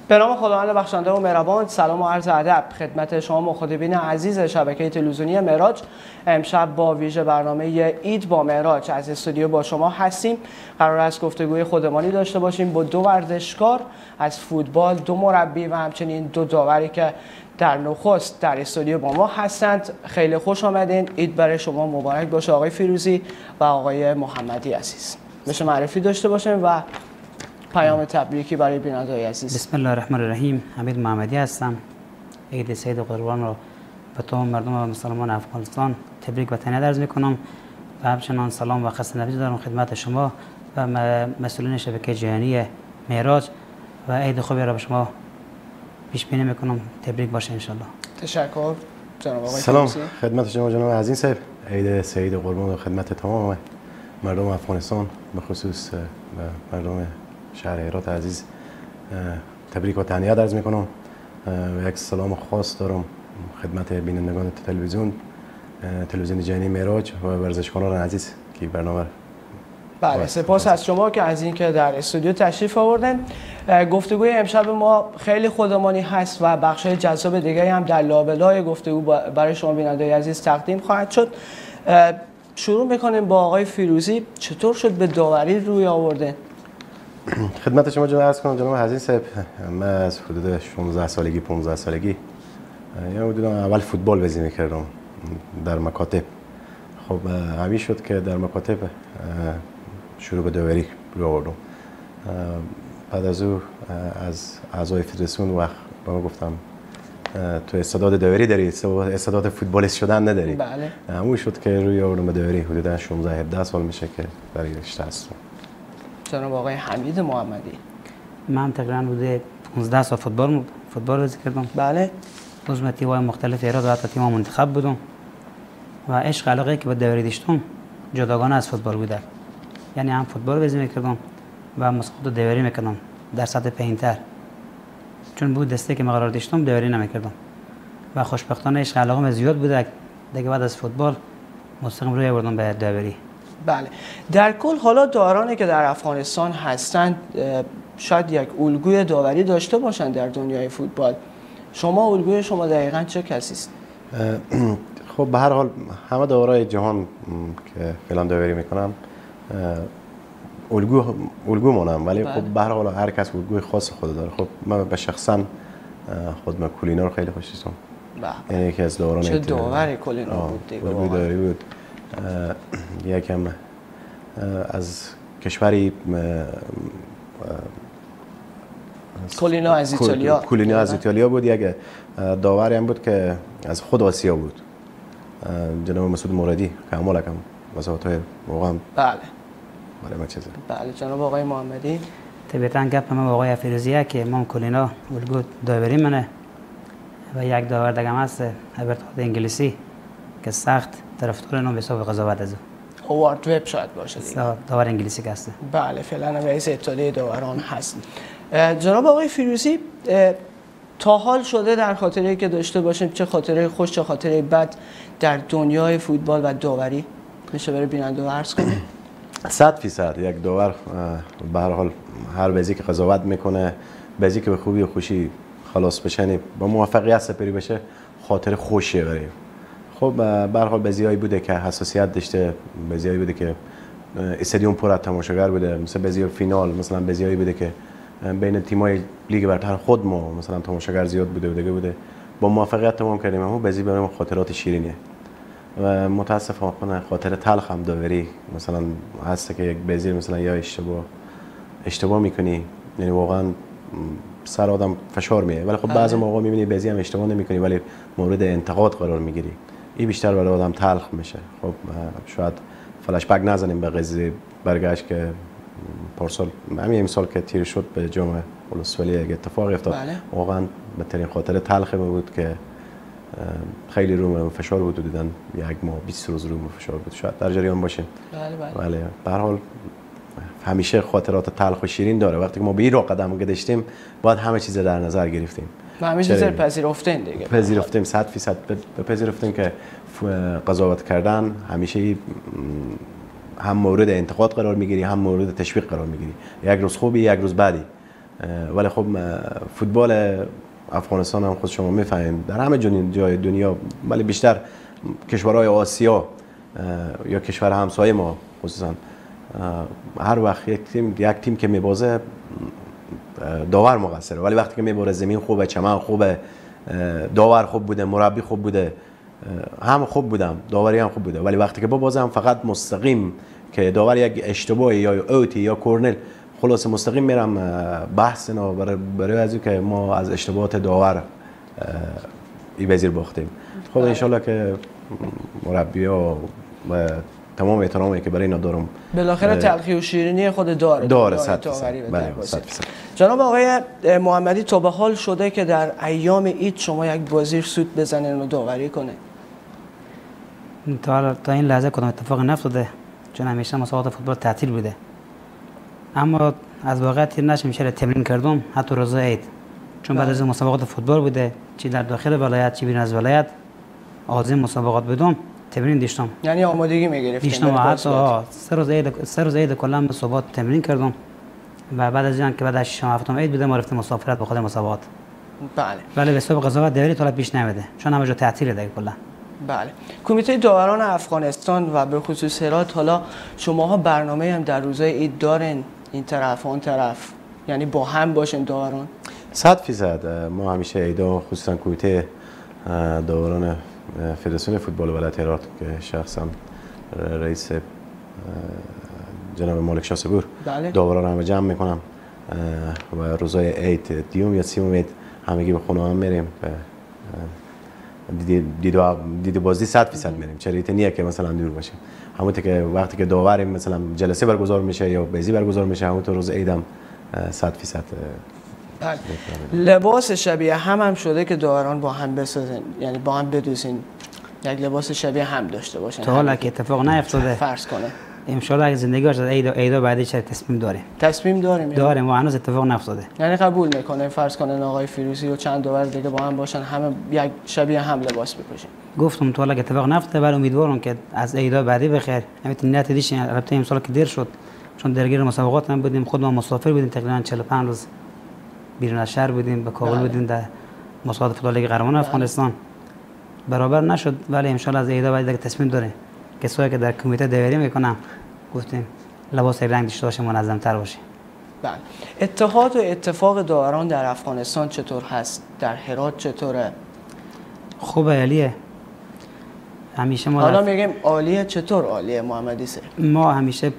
به نام خداوند بخشنده و مهربان. سلام و عرض ادب خدمت شما مخاطبین عزیز شبکه تلویزیونی معراج. امشب با ویژه برنامه عید با معراج از استودیو با شما هستیم. قرار است گفتگوی خودمانی داشته باشیم با دو ورزشکار از فوتبال، دو مربی و همچنین دو داوری که در نخست در استودیو با ما هستند. خیلی خوش آمدین. عید برای شما مبارک باشه آقای فیروزی و آقای محمدی عزیز. بشه معرفی داشته باشیم و پیام تبریکی برای بیننده‌های عزیز. بسم الله الرحمن الرحیم. حمید محمدی هستم. عید سعید و قربان رو به تمام مردم و مسلمان افغانستان تبریک و تهنیت عرض می‌کنم و همچنین سلام و خسته نباشید دارم خدمت شما و مسئولین شبکه جهانی معراج و عید خوبی را به شما پیش بینی می‌کنم. تبریک باشه ان شاء الله. تشکر جناب آقای سلام فیروزی. خدمت شما جناب عزیز صاحب. عید سعید و قربان و خدمت تمام مردم افغانستان به خصوص مردم شهر هرات عزیز تبریک و تهنیت عرض میکنم و یک سلام خاص دارم خدمت بینندگان تلویزیون جهانی معراج و ورزشکاران عزیز که برنامه بله، سپاس از شما که از اینکه در استودیو تشریف آوردن. گفتگوی امشب ما خیلی خودمانی هست و بخش‌های جذاب دیگری هم در لابلای گفتگو برای شما بینندگان عزیز تقدیم خواهد شد. شروع میکنیم با آقای فیروزی. چطور شد به داوری روی آوردن؟ خدمت شما جناب عرض کنم جناب عزیز صاحب، من از حدود 16 سالگی 15 سالگی حدودا اول فوتبال بازی میکردم در مکاتب. خب همین شد که در مکاتب شروع به داوری روی آوردم. بعد از او از اعضای فدراسیون وقت به ما گفتم تو استعداد داوری داری، استعداد فوتبالیست شدن نداری. بله. همون شد که روی آوردم به داوری. حدودا 16 17 سال میشه که در این رشته هستم. جناب آقای حمید محمدی. من تقریبا بوده 15 سال فوتبال بازی کردم. بله. عضو تیم‌های مختلف ایران و حتی تیم منتخب بودم و عشق علاقه که به داوری داشتم جداگانه از فوتبال بوده. یعنی هم فوتبال بازی میکردم و مسابقات داوری میکردم در سطح پایین‌تر، چون بود دسته که قرار داشتم داوری نمیکردم و خوشبختانه عشق علاقه زیاد بوده. دیگه بعد از فوتبال مستقیم روی آوردم به داوری. بله، در کل حالا داورانی که در افغانستان هستند شاید یک الگوی داوری داشته باشند در دنیای فوتبال. شما الگوی شما دقیقاً چه کسی است؟ خب به هر حال همه داورای جهان که فعلا داوری میکنن الگو مونم، ولی خب به هر حال هر کس الگوی خاص خود داره. خب من به شخصا خود کولینو رو خیلی خوش داشتم. یعنی یکی از داوران چه داوری کولینو بود دیگه. الگوی بود. یکم از کشوری کولینو از ایتالیا. کولینو از ایتالیا بود. یک داوری هم بود که از خود آسیا بود، جناب مسعود مرادی که عمالکم وساطای واقعا. بله. برای ما چیزه. بله جناب آقای محمدی. طبیعتاً گپ من آقای فیروزیه که من کولینو الگو داوری منه و یک داور دیگه هست هبرت انگلیسی که سخت طرفدار نام حساب قضاوت از هوارد وب شاید باشه دیگه. داور انگلیسی که هست. بله، فعلا رئیس اتحادیه داوران هست. جناب آقای فیروزی، تا حال شده در خاطره که داشته باشیم، چه خاطره خوش چه خاطره بد در دنیای فوتبال و داوری میشه برای بیننده عرض کنیم؟ 100% یک داور به هر حال هر بازی که قضاوت میکنه، بازی که به خوبی و خوشی خلاص بشه، با موفقیت سپری بشه، خاطر خوشیه برای. خب به هر حال بازیایی بوده که حساسیت داشته، بازیایی بوده که استادیوم پر از تماشاگر بوده، مثلا بازی فینال، مثلا بازیایی بوده که بین تیم‌های لیگ برتر خود ما مثلا تماشاگر زیاد بوده و دیگه بوده، با موفقیت تمام کردیم. اما بازی برای ما خاطرات شیرینیه و متاسفانه خاطر تلخ هم داوری مثلا هست که یک بازی مثلا یا اشتباه میکنی، یعنی واقعا سر آدم فشار میه، ولی خب بعضی موقع میبینی بازی هم اشتباه نمیکنی ولی مورد انتقاد قرار میگیری، این بیشتر برای آدم تلخ میشه. خب شاید فلش بک نزنیم به قضیه برگشت که پارسال همین امسال که تیر شد به جام ولسوالی یک اتفاقی افتاد. واقعا بهترین خاطر تلخ بود که خیلی رو فشار بود و دیدن یک ماه 20 روز رو فشار بود. شاید در جریان باشین. بله. به هر حال همیشه خاطرات تلخ و شیرین داره. وقتی که ما به این راه قدم گذاشتیم باید همه چیز در نظر گرفتیم. همه چیز رو پذیرفتیم دیگه. پذیرفتیم 100% پذیرفتیم که قضاوت کردن همیشه هم مورد انتقاد قرار میگیری هم مورد تشویق قرار میگیری. یک روز خوبی یک روز بدی. ولی خب فوتبال افغانستان هم خود شما میفهمید در همه جای دنیا، ولی بیشتر کشورهای آسیا یا کشور همسایه ما خصوصا، هر وقت یک تیم که میبازه داور مقصره، ولی وقتی که میبره زمین خوبه، چمن خوبه، داور خوب بوده، مربی خوب بوده، هم خوب بودم، داوری هم خوب بوده، ولی وقتی که بازم فقط مستقیم که داور یک اشتباهی یا اوتی یا کورنر، خلاص مستقیم میرم بحث اینا برای از که ما از اشتباهات داور این وزیر باختیم. خب ان شاءالله که مربی‌ها و تمام احترامی که برای اینا دارم، بالاخره تلخی و شیرینی خود داره 100%. بله 100%. جناب آقای محمدی، تا به حال شده که در ایام عید شما یک بازی سود بزنین و داوری کنه؟ تا این لحظه کدام اتفاق نیفتاده، چون همیشه مسابقات فوتبال تعطیل بوده. اما از واقعیت تیر نشم میشه تمرین کردم حتی روز عید، چون بعد از مسابقات فوتبال بوده، چی در داخل ولایت چی بیرون از ولایت، آزم مسابقات بدم تمرین داشتم. یعنی آمادگی میگرفتیم؟ داشتم حتی سه روز عید کلا به صبح تمرین کردم و بعد از این که بعد از 6 هفتم عید بوده ما رفتیم مسافرت به خود مسابقات. بله. ولی به سبب قضاوت داوری طلب پیش نمیده، چون همه جا تعطیله دیگه کلا. بله. کمیته داوران افغانستان و به خصوص هرات، حالا شماها برنامه هم در روزهای عید دارین این طرف اون طرف، یعنی با هم باشین داوران؟ 100% ما همیشه عیدا، خصوصا کمیته داوران فدراسیون فوتبال ولایت هرات که شخصا رئیس جناب مالک شاه صبور داوران همه جمع میکنم و روزای عید دیوم یا سیوم عید همگی به خونه هم میریم دید بازی 100% میریم. چریت نیه که مثلا دور باشیم، همونطور که وقتی که داوریم مثلا جلسه برگزار میشه یا بازی برگزار میشه، همونطور روز عیدم 100%. لباس شبیه هم شده که داوران با هم بسازن، یعنی با هم بدوزین، یک لباس شبیه هم داشته باشن؟ تا حالا که اتفاق نیفتاده فرض کنه ان شاء الله اگه زندگی باشه عیدا بعدی چه تصمیم داریم و هنوز اتفاق نیفتاده. یعنی قبول میکنه فرض کنن آقای فیروزی و چند داور دیگه با هم باشن، همه یک شبیه هم لباس بپوشن؟ گفتم تا حالا که اتفاق نیفتاده، ولی امیدوارم که از عیدا بعدی بخیر. همین نیت دیش البته امسال که دیر شد، چون درگیر مسابقات هم بودیم، خود ما مسافر بودیم، تقریبا 45 روز بیرون از شهر بودیم، به کابل بودیم در مسابقات فوتبال لیگ قهرمان افغانستان، برابر نشد. ولی ان شاء الله از عیدا بعد دیگه تصمیم داریم کسایی که در کمیته داوری میکنم گفتیم لباس رنگ داشته باشه، منظم تر باشه. بله. اتحاد و اتفاق داوران در افغانستان چطور هست؟ در هرات چطوره؟ خوبه، عالیه. همیشه ما حالا میگیم عالیه، چطور عالیه محمدی سر؟ ما همیشه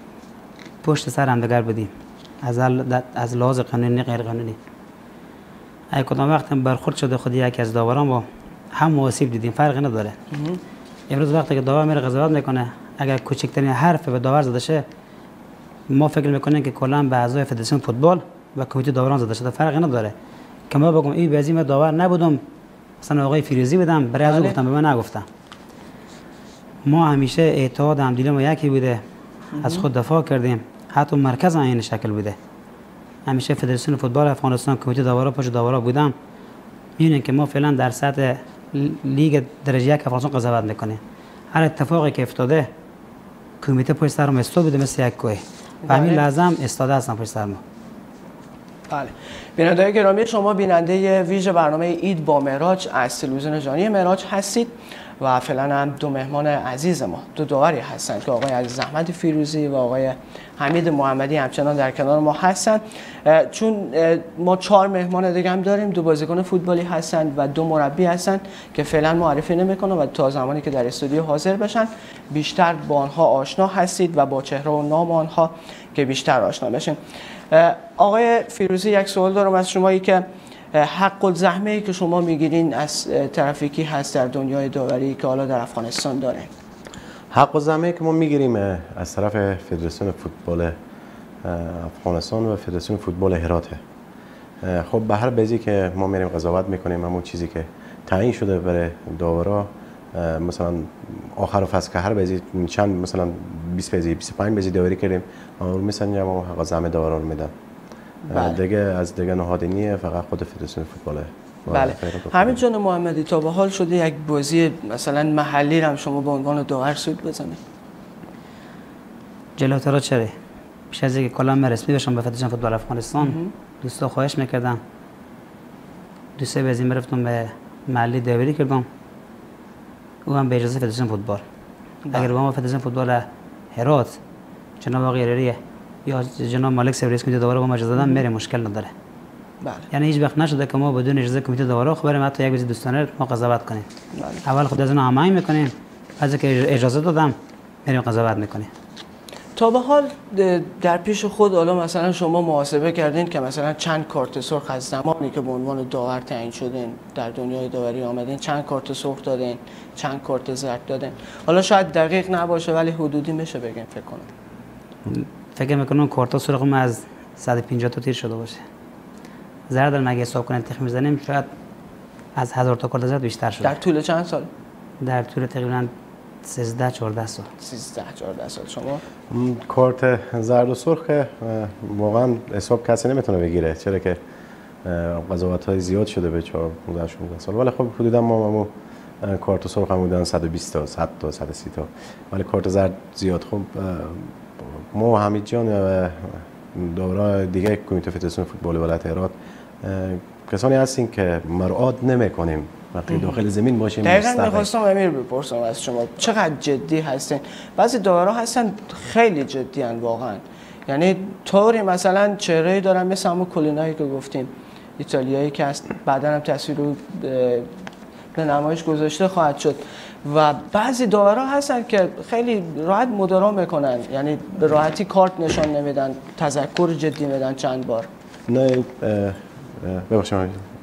پشت سر همدیگر بودیم، از لحاظ قانونی غیر قانونی. اگه کدام وقت هم برخورد شده خود یکی از داوران با هم مواسیب دیدیم، فرقی نداره. امروز وقتی که داور میره قضاوت میکنه، اگر کوچکترین حرف به داور زده شه، ما فکر میکنیم که کلا به اعضای فدراسیون فوتبال و کمیته داوران زده شده، فرقی نداره. که ما بگم این بازی من داور نبودم، مثلا آقای فیروزی بودم، برای از گفتم به من نگفتم. ما همیشه اتحاد همدلی ما یکی بوده، از خود دفاع کردیم، حتی مرکز هم این شکل بوده. همیشه فدراسیون فوتبال افغانستان کمیته داورا پشت داورا بودم. می‌بینید که ما فعلا در سطح لیگ درجه یک افغانستان قضاوت میکنیم. هر اتفاقی که افتاده کمیته پشت سر ما استاد بوده مثل یک کوه. و همین لازم استاد هستن پشت سر ما. بله. بینندگان گرامی، شما بیننده ویژه برنامه عید با معراج از تلویزیون جهانی معراج هستید و فعلا هم دو مهمان عزیز ما، دو داوری هستند که آقای عزیز احمد فیروزی و آقای حمید محمدی همچنان در کنار ما هستند. چون ما 4 مهمان دیگه هم داریم، 2 بازیکن فوتبالی هستند و 2 مربی هستند که فعلا معرفی نمی‌کنم و تا زمانی که در استودیو حاضر بشن بیشتر با آنها آشنا هستید و با چهره و نام آنها که بیشتر آشنا بشین. آقای فیروزی، یک سوال دارم از شما، که حق الزحمه‌ای که شما میگیرین از طرف کی هست در دنیای داوری که حالا در افغانستان داره؟ حق الزحمه‌ای که ما میگیریم از طرف فدراسیون فوتبال افغانستان و فدراسیون فوتبال هراته. خب به هر بازی که ما میریم قضاوت میکنیم، همون چیزی که تعیین شده برای داورا، مثلا آخر فصل که هر بازی چند مثلا 20 بازی 25 بازی داوری کردیم، اون میسنجم و حق الزحمه داورا رو میدم. دیگه از دیگه نهادینیه، فقط خود فدراسیون فوتباله. بله. همین جان محمدی، تا به حال شده یک بازی مثلا محلی هم شما به عنوان داور سود بزنید؟ جلوتر چرا؟ پیش از اینکه کلا من رسمی بشم به فدراسیون فوتبال افغانستان، دوستا خواهش میکردم دوستا به ازیم رفتم به محلی داوری کردم او هم به اجازه فدراسیون فوتبال. اگر با ما فدراسیون فوتبال هرات جناب آقای ایراری یا جناب مالک صاحب رئیس کمیته داوری با ما اجازه دادن میره مشکل نداره. بله. یعنی هیچ وقت نشده که ما بدون اجازه کمیته داوری خبریم حتی یک بازی دوستانه ما قضاوت کنیم. بله. اول خود از اون هماهنگ میکنیم، از اینکه اجازه دادم میریم قضاوت میکنیم. تا به حال در پیش خود حالا مثلا شما محاسبه کردین که مثلا چند کارت سرخ از زمانی که به عنوان داور تعیین شدین در دنیای داوری آمدین چند کارت سرخ دادین، چند کارت زرد دادین؟ حالا شاید دقیق نباشه ولی حدودی میشه بگیم فکر کنم. فکر میکنم کارت سرخ ما از 150 تا تیر شده باشه. زرد هم اگه حساب کنیم تخمین میزنیم شاید از 1000 تا کارت زرد بیشتر شده. در طول چند سال؟ در طول تقریبا 13 14 سال. 13 14 سال. شما کارت زرد و سرخ واقعا حساب کسی نمیتونه بگیره، چرا که قضاوت‌های زیاد شده به 4 15 16 سال. ولی خب حدودا ما کارت سرخ هم بودن 120 تا 100 تا 130 تا، ولی کارت زرد زیاد. خب ما حمید جان و داورای دیگه کمیته فدراسیون فوتبال ولایت هرات کسانی هستیم که مراعات نمی‌کنیم وقتی داخل زمین باشیم. دقیقاً می‌خواستم امیر بپرسم از شما چقدر جدی هستین؟ بعضی داورا هستن خیلی جدی ان واقعا، یعنی طوری مثلا چهره‌ای دارن مثل همون کولینایی که گفتیم ایتالیایی که است، بعداً هم تصویر رو به نمایش گذاشته خواهد شد. و بعضی داورا هستن که خیلی راحت مدارا میکنن، یعنی به راحتی کارت نشان نمیدن، تذکر جدی میدن چند بار. نه ببخشید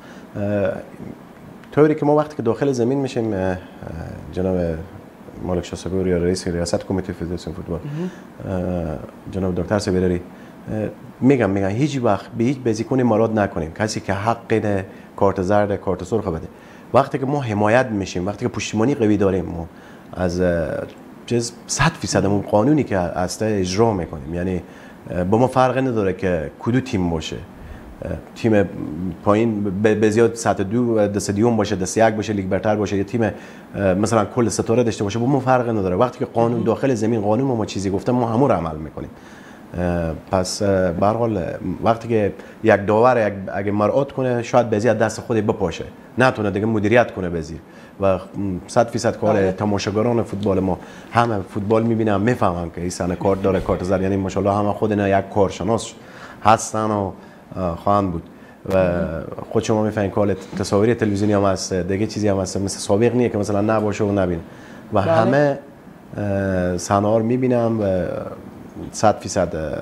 طوری که ما وقتی که داخل زمین میشیم جناب مالک شاه صبوری یا رئیس ریاست کمیته فدراسیون فوتبال جناب دکتر صبیری میگم هیچ وقت به هیچ بازیکن مراد نکنیم کسی که حق کارت زرد کارت سرخ بده. وقتی که ما حمایت میشیم، وقتی که پشتیبانی قوی داریم، ما از 100% اون قانونی که هست اجرا میکنیم. یعنی با ما فرق نداره که کدو تیم باشه، تیم پایین به زیاد سطح 2 دسته دیوم باشه، دسته 1 باشه، لیگ برتر باشه، یا تیم مثلا کل ستاره داشته باشه، با ما فرق نداره. وقتی که قانون داخل زمین قانون ما چیزی گفته ما همون رو عمل میکنیم. پس به هر حال وقتی که یک داور اگه مراعات کنه شاید بازی از دست خود بپاشه، نتونه دیگه مدیریت کنه بازی. و 100% کار تماشاگران فوتبال ما همه فوتبال میبینن میفهمن که این سن کارت داره کارت زرد، یعنی ماشاءالله همه خود اینا یک کارشناس هستن و خواهند بود. و خود شما میفهمین که تصاویر تلویزیونی هم هست، دیگه چیزی هم هست مثل سابق نیه که مثلا نباشه و نبینه و همه صحنه‌ها رو میبینم و 100%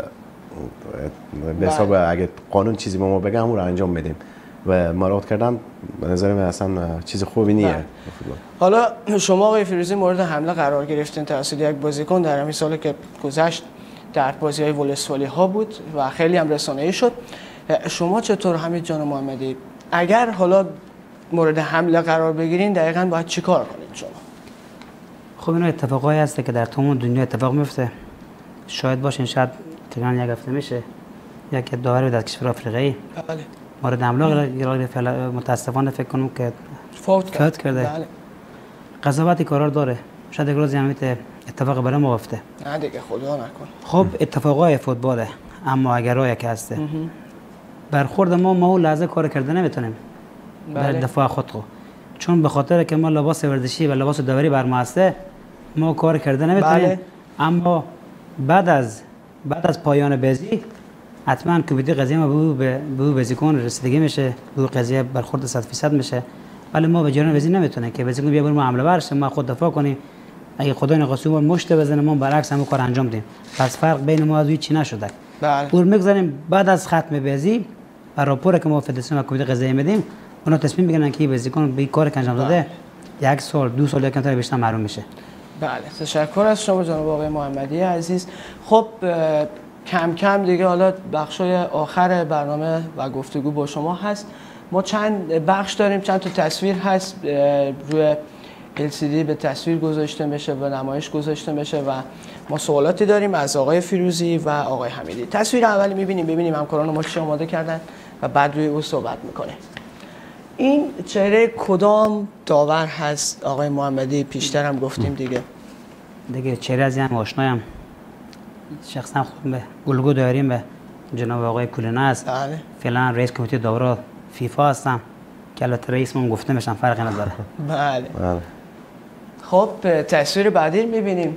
به حساب اگه قانون چیزی به ما بگه همون رو انجام میدیم و مراعات کردن به نظر من اصلا چیز خوبی نیه. حالا شما آقای فیروزی مورد حمله قرار گرفتین توسط یک بازیکن در همین سالی که گذشت در بازی‌های ولسوالی ها بود و خیلی هم رسانه‌ای شد. شما چطور حمید جان محمدی اگر حالا مورد حمله قرار بگیرین دقیقاً باید چیکار کنید شما؟ خب اینا اتفاقایی هست که در تمام دنیا اتفاق میفته. شاید باشین شاید تقریبا یک هفته میشه یک داور در کشور آفریقایی بله مورد حمله متاسفانه فکر کنم که فوت کرده. بله. قضاوتی قرار داره. شاید یک روزی هم اتفاق برای ما افته. نه دیگه خدا نکن. خب اتفاقای فوتباله، اما اگرایی که هسته برخورد ما اون لحظه کار کرده نمیتونیم در دفاع خود خو، چون به خاطر که ما لباس ورزشی و لباس داوری بر ما هسته ما کار کرده نمیتونیم. بله. اما بعد از پایان بازی حتما کمیته قضیه ما به بازیکن رسیدگی میشه، به قضیه برخورد 100% میشه. ولی ما به جریان بازی نمیتونه که بازیکن بیا بریم حمله ورش ما خود دفاع کنیم، اگه خدای نخواسته ما مشت بزنه ما برعکس هم کار انجام دیم. پس فرق بین ما از چی نشده. بله. پور میگذاریم بعد از ختم بازی و راپور که ما فدراسیون و کمیته قضاییه میدیم اونا تصمیم میگیرن که بازیکن به کار که انجام داده 1 سال 2 سال یا کمتر بیشتر محروم میشه. بله تشکر از شما جناب آقای محمدی عزیز. خب کم کم دیگه حالا بخشای آخر برنامه و گفتگو با شما هست. ما چند بخش داریم، چند تا تصویر هست روی LCD به تصویر گذاشته میشه و نمایش گذاشته میشه و ما سوالاتی داریم از آقای فیروزی و آقای حمیدی. تصویر اولی ببینیم همکاران ما چی آماده کردن و بعد روی او صحبت میکنه. این چهره کدام داور هست آقای محمدی؟ پیشتر هم گفتیم دیگه چهره از هم آشنایم، شخصا خودم به گلگو داریم به جناب آقای کولینه است. بله. فعلا رئیس کمیته داورا فیفا هستم که البته رئیسمون گفته میشن، فرقی نداره. بله. بله. خب تصویر بعدی میبینیم.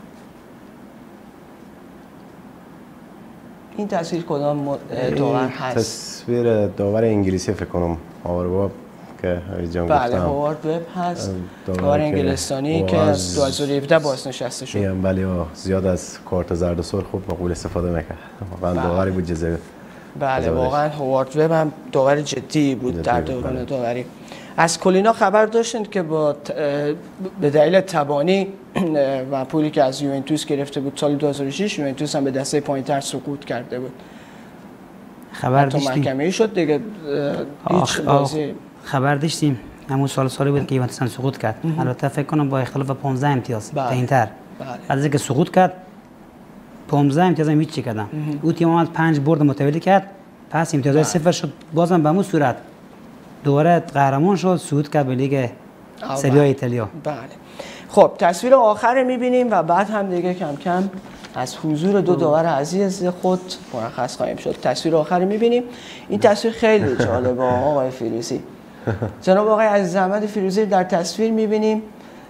این تصویر کدام داور هست؟ تصویر داور انگلیسی فکر کنم آورواب که جان گفتم. بله هوارد وب هست، داور انگلستانی که از 2017 بازنشسته شد. بله زیاد از کارت زرد و سرخ خوب مقبول استفاده میکرد. واقعا داوری بود جزایر. بله واقعا هوارد وب هم داور جدی بود در دوران داوری. از کلینا خبر داشتند که به دلیل تبانی و پولی که از یوونتوس گرفته بود سال 2006 یوونتوس هم به دسته پایین‌تر سقوط کرده بود. خبر داشتیم. محکمه‌ای شد دیگه هیچ بازی. خبر داشتیم همون سالی بود که یوونتوس سقوط کرد. البته فکر کنم با اختلاف 15 امتیاز پایین‌تر. از اینکه سقوط کرد 15 امتیاز هم هیچ کردن. او تیم اومد 5 برد متوالی کرد، پس امتیاز صفر شد. بازم به همون صورت دوباره قهرمان شد، صعود کرد به لیگ سری آ ایتالیا. بله. خب تصویر آخر می‌بینیم و بعد هم دیگه کم کم از حضور دو داور عزیز خود مرخص خواهیم شد. تصویر آخر می‌بینیم. این تصویر خیلی جالبه آقای فیروزی. جناب آقای عزیز احمد فیروزی در تصویر می‌بینیم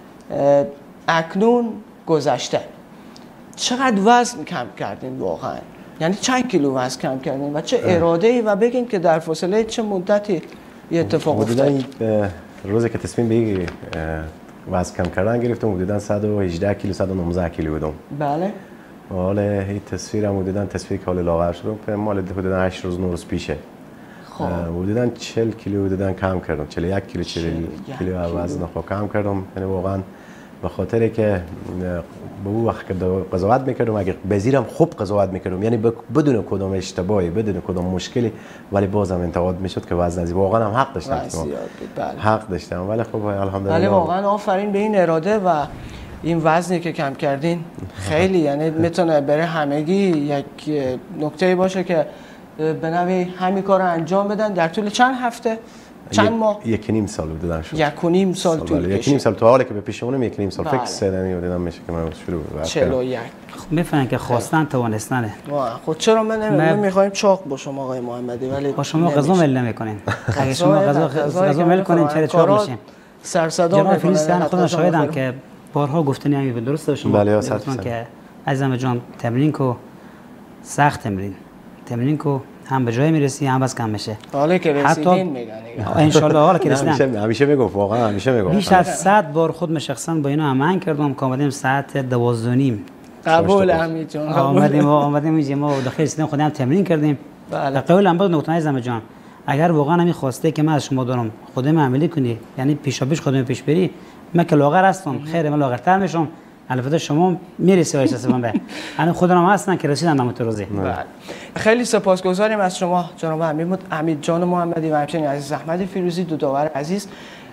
اکنون گذشته. چقدر وزن کم کردین واقعا؟ یعنی چند کیلو وزن کم کردین و چه اراده‌ای و بگین که در فاصله چه مدتی این اتفاق افتاد؟ روزی که تصمیم به وزن کم کردن گرفتم حدوداً 118 کیلو 119 کیلو بودم. بله. حالا این تصویرم حدوداً تصویر که حال لاغر شدم مال حدوداً 8 روز 9 روز پیشه. خب حدوداً 40 کیلو حدوداً کم کردم. 41 کیلو 40 کیلو وزن کم کردم. یعنی واقعاً به خاطر که به اون وقت که قضاوت میکردم اگه بزیرم خوب قضاوت میکردم یعنی بدون کدام اشتباهی بدون کدام مشکلی ولی بازم انتقاد میشد که وزن زیاد واقعا هم حق داشتم. حق داشتم ولی خب الحمدلله. ولی واقعا آفرین به این اراده و این وزنی که کم کردین خیلی یعنی میتونه برای همگی یک نکته باشه که به نوعی همین کارو انجام بدن در طول چند هفته چند ماه 1.5 سال بودن شد 1.5 سال طول کشید 1.5 سال تو حالی که به پیش اونم 1.5 سال فکر سدنی دیدم میشه که من شروع 41 میفهمن که خواستن توانستنه. خود چرا من میخوایم چاق با شما آقای محمدی ولی با شما غذا مل نمیکنین. اگه شما غذا مل کنین چرا چاق میشین؟ سر صدا میکنن. خودم شاهدم که بارها گفتنی همین درسته شما. بله که عزیزم جان تمرین کو سخت تمرین کو هم به جای میرسی هم بس کم میشه. حالا که رسیدین میگن ان شاء الله حالا که رسیدم همیشه میگم واقعا همیشه میگم بیش از 100 بار خود شخصا با اینا عمل کردم که اومدیم ساعت 12:30 قبول حمید جان اومدیم اینجا ما داخل رسیدیم خودم تمرین کردیم. بله قبول هم بود نقطه عزیزم جان اگر واقعا همین خواسته که من از شما دارم خودم عملی کنی یعنی پیشاپیش خودم پیش بری من که لاغر هستم خیر من لاغرتر میشم البته شما میرسی واسه من به انا خودم هستن که رسیدم به متروزی. خیلی سپاسگزاریم از شما جناب حمید جان محمدی و همچنین عزیز احمد فیروزی دو داور عزیز.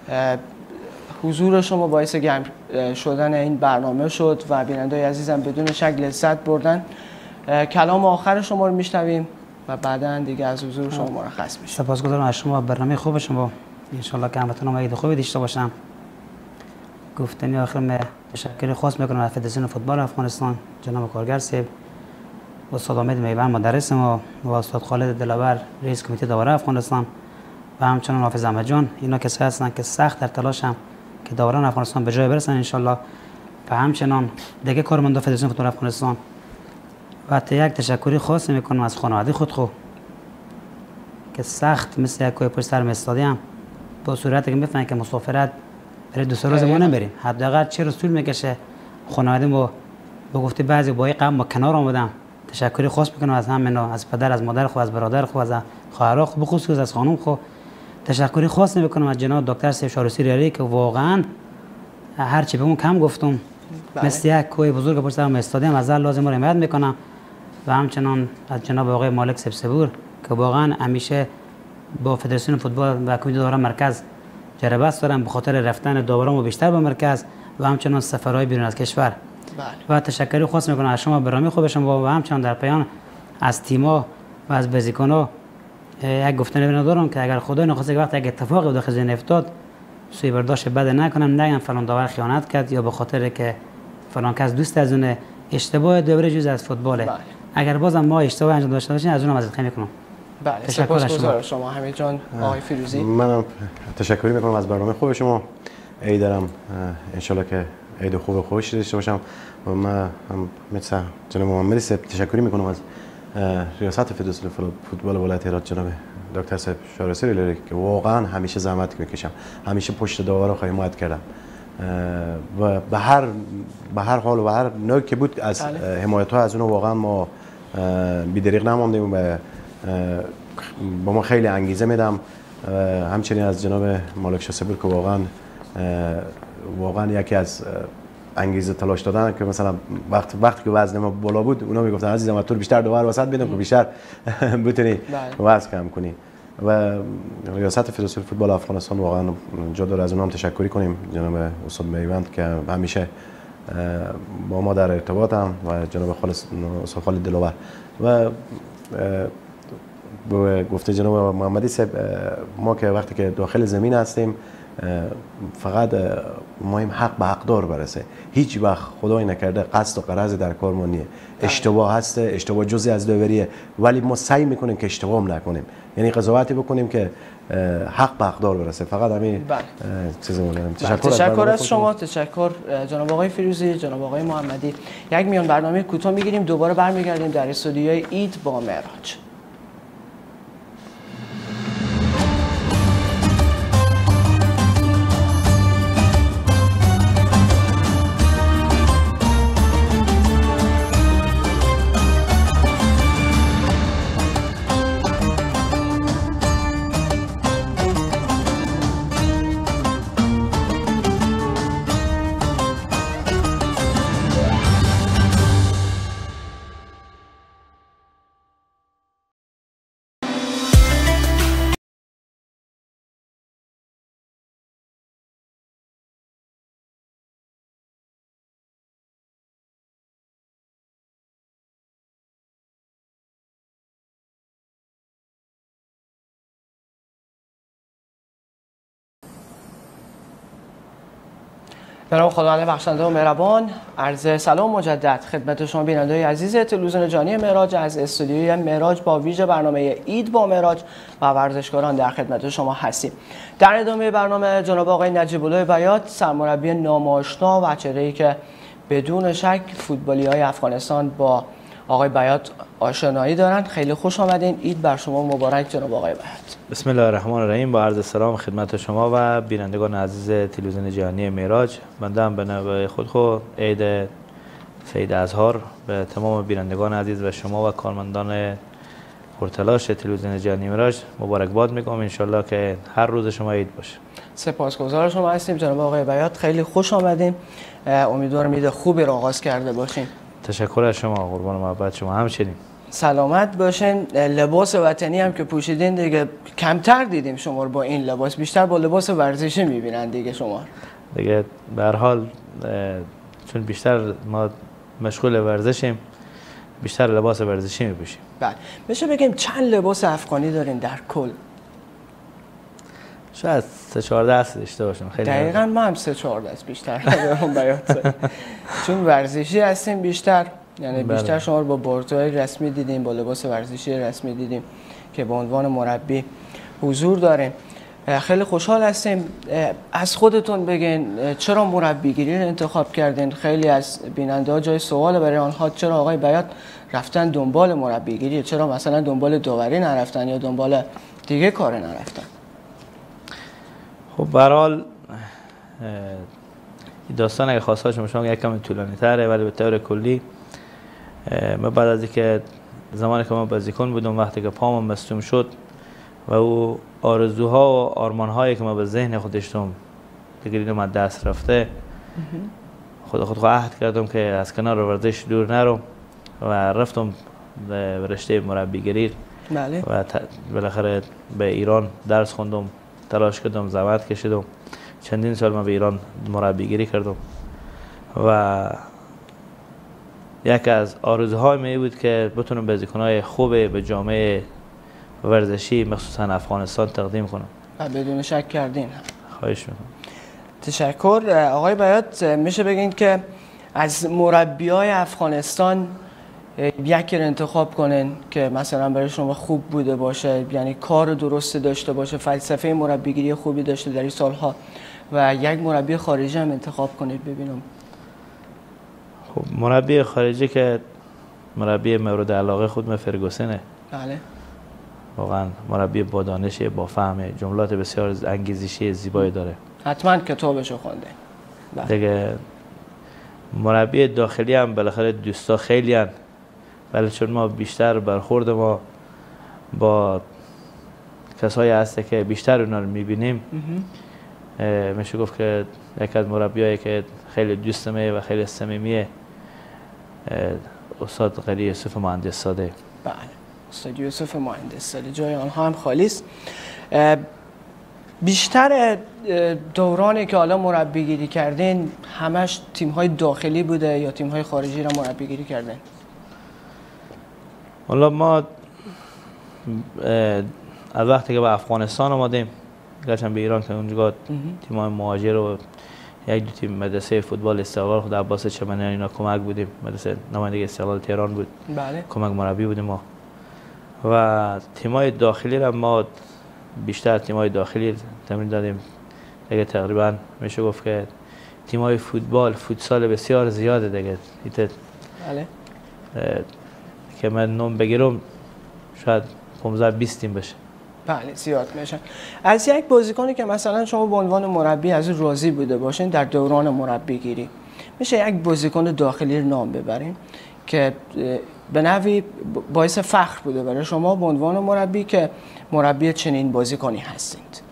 حضور شما باعث گرم شدن این برنامه شد و بیننده‌های عزیزم بدون شک لذت بردن. کلام آخر شما رو میشنویم و بعداً دیگه از حضور شما مرخص میشیم. سپاسگزارم از شما برنامه خوب شما ان شاء الله که همتون عید خوبی داشته باشم. گفتنی آخر تشکر خاص میکنم از فدراسیون فوتبال افغانستان جناب کارگر صاحب و استاد امید میوان مدرس ما و استاد خالد دلاور رئیس کمیته داوره افغانستان و همچنین حافظ احمد جان اینا کسایی هستن که سخت در تلاشم که داوران افغانستان به جای برسن ان شاء الله و همچنین دیگه کارمندان فدراسیون فوتبال افغانستان و یک تشکری خاص میکنم از خانواده خود که سخت مثل یک کوی پشت سر استادیوم با صورتی که میفهمن که مسافرت برای 2 روز ما نمیریم حداقل 4 روز طول میکشه. خانواده ما به گفته بعضی با قم ما کنار آمدم تشکری خاص میکنم از همه از پدر از مادر خو از برادر خو از خواهرها خو بخصوص از خانم خو تشکری خاص میکنم از جناب دکتر سیف شاروسی ریاری که واقعا هر چی بهمون کم گفتم مثل یک کوی بزرگ پشت سر استادیوم از لازم رو حمایت میکنم و همچنان از جناب آقای مالک سبسبور که واقعا همیشه با فدراسیون فوتبال و کمیته داوره مرکز جربست دارم به خاطر رفتن داورامو بیشتر به مرکز و همچنان سفرهای بیرون از کشور. و تشکری خاص میکنم از شما برنامه خوب شما و همچنان در پایان از تیم‌ها و از بازیکن‌ها یک گفتنی ندارم که اگر خدای نخواسته که وقتی یک اتفاقی داخل ذهن افتاد سوء برداشت بد نکنم نگم فلان داور خیانت کرد یا به خاطر که فلان کس دوست از اون اشتباه داوری جز از فوتباله. اگر بازم ما اشتباه انجام داشته باشیم از اونم معذرت میکنم. بله سپاسگزارم شما حمید جان. آقای فیروزی منم تشکر میکنم از برنامه خوب شما. عیدم انشالله که عید خوب خوشی داشته باشم و من هم مثل جناب محمدی صاحب تشکر میکنم از ریاست فدراسیون فوتبال ولایت هرات جناب دکتر صاحب شارسری که واقعا همیشه زحمت میکشم، همیشه پشت داورا حمایت کردم و به هر حال و هر نوع که بود از حمایت ها از اون واقعا ما بی‌دریغ نماندیم و با ما خیلی انگیزه میدم. همچنین از جناب مالک شاه صبور که واقعا یکی از انگیزه تلاش دادن که مثلا وقتی که وزن ما بالا بود اونا میگفتن عزیزم تو بیشتر دوباره وسط بدم که بیشتر بتونی وزن کم کنی و ریاست فدراسیون فوتبال افغانستان واقعا جا داره از اونها هم تشکر کنیم. جناب استاد میوند که همیشه با ما در ارتباطم و جناب استاد خالد دلاور و گفته جناب محمدی صاحب ما که وقتی که داخل زمین هستیم فقط ما حق به حقدار برسه. هیچ وقت خدای نکرده قصد و غرض در کارمون نیه. اشتباه هسته، اشتباه جزئی از داوریه، ولی ما سعی میکنیم که اشتباه نکنیم، یعنی قضاوتی بکنیم که حق به حقدار برسه. فقط همین چیزی میگم. تشکر از شما. تشکر جناب آقای فیروزی، جناب آقای محمدی. یک میان برنامه کوتاه میگیریم، دوباره برمیگردیم در استودیوی اید با معراج. به نام خداوند بخشنده و مهربان، عرض سلام مجدد خدمت شما بیننده‌های عزیز تلویزیون جهانی معراج از استودیوی معراج با ویژه برنامه اید با معراج و ورزشکاران در خدمت شما هستیم. در ادامه برنامه جناب آقای نجیب الله بیات، سرمربی نام‌آشنا و چهره‌ای که بدون شک فوتبالی‌های افغانستان با آقای بیات آشنایی دارند. خیلی خوش آمدین. اید بر شما مبارک جناب آقای بیات. بسم الله الرحمن الرحیم. با عرض سلام خدمت شما و بینندگان عزیز تلویزیون جهانی معراج. بنده هم به نوبه خود عید سید ازهار به تمام بینندگان عزیز و شما و کارمندان پرتلاش تلویزیون جهانی معراج مبارکباد میگم. ان شاءالله که هر روز شما عید باشه. سپاسگزار شما هستیم جناب آقای بیات. خیلی خوش آمدیم. امیدوارم عید خوبی را آغاز کرده باشین. تشکر از شما، قربان محبت شما. همچنین سلامت باشین. لباس وطنی هم که پوشیدین دیگه کمتر دیدیم شما رو با این لباس، بیشتر با لباس ورزشی میبینن دیگه شما دیگه. به هر حال چون بیشتر ما مشغول ورزشیم بیشتر لباس ورزشی میپوشیم. بله. میشه بگیم چند لباس افغانی دارین در کل؟ شاید 3-4 دست داشته باشم. خیلی دقیقاً ما هم 3-4 دست بیشتر ندارم بیات. چون ورزشی هستیم بیشتر، یعنی بیشتر شما رو با بورتوهای رسمی دیدیم، با لباس ورزشی رسمی دیدیم که به عنوان مربی حضور داریم. خیلی خوشحال هستیم. از خودتون بگین چرا مربیگیری رو انتخاب کردین؟ خیلی از بیننده‌ها جای سوال برای آنها چرا آقای بیات رفتن دنبال مربیگیری، چرا مثلا دنبال داوری نرفتن یا دنبال دیگه کار نرفتن؟ خب به هر حال داستان اگه خواستها شما یک کم طولانی تره، ولی به طور کلی من بعد از اینکه زمانی که من بازیکن بودم، وقتی که پامم مصدوم شد و او آرزوها و آرمانهایی که من به ذهن خود داشتم دیگه دیدم از دست رفته، خود عهد کردم که از کنار ورزش دور نرم و رفتم به رشته مربیگری. بله. و بالاخره به ایران درس خوندم، تلاش کردم، زحمت کشیدم. چندین سال من به ایران مربیگری کردم و یکی از آرزوهای من بود که بتونم بازیکن‌های خوب به جامعه ورزشی مخصوصا افغانستان تقدیم کنم. و بدون شک کردین. خواهش میکنم. تشکر. آقای بیات، میشه بگین که از مربیای افغانستان یکی رو انتخاب کنین که مثلا برای شما خوب بوده باشه، یعنی کار درست داشته باشه، فلسفه مربیگیری خوبی داشته در این سالها، و یک مربی خارجی هم انتخاب کنید ببینم. خب مربی خارجی که مربی مورد علاقه خود فرگوسنه. بله. واقعا مربی با دانش، با فهم، جملات بسیار انگیزشی زیبایی داره. حتما کتابشو خونده. دیگه مربی داخلی هم بالاخره دوستا خیلی هن، ولی چون ما بیشتر برخورد ما با کسایی هسته که بیشتر اونا رو میبینیم، میشه گفت که یک از مربیایی که خیلی دوستمه و خیلی صمیمیه استاد قلی یوسف مهندس زاده. بله، استاد یوسف مهندس زاده، جای آنها هم خالی است. بیشتر دورانی که حالا مربیگیری کردین همش تیم‌های داخلی بوده یا تیم‌های خارجی را مربیگیری کردین؟ حالا ما از وقتی که به افغانستان آمدیم، گرچه به ایران که اونجا تیم‌های مهاجر و یک دو تیم مدرسه فوتبال استقلال خود عباس چمنیان اینا کمک بودیم، مدرسه نماینده استقلال تهران بود. بله. کمک مربی بودیم ما. و تیم‌های داخلی را ما بیشتر تیم‌های داخلی تمرین دادیم. دیگه تقریبا میشه گفت که تیم‌های فوتسال بسیار زیاده دیگه. بله. که من نام بگیرم شاید 15-20 تیم بشه. بله زیاد میشن. از یک بازیکنی که مثلا شما به عنوان مربی از اون راضی بوده باشین در دوران مربیگیری، میشه یک بازیکن داخلی رو نام ببریم که به نوعی باعث فخر بوده برای شما به عنوان مربی که مربی چنین بازیکنی هستید؟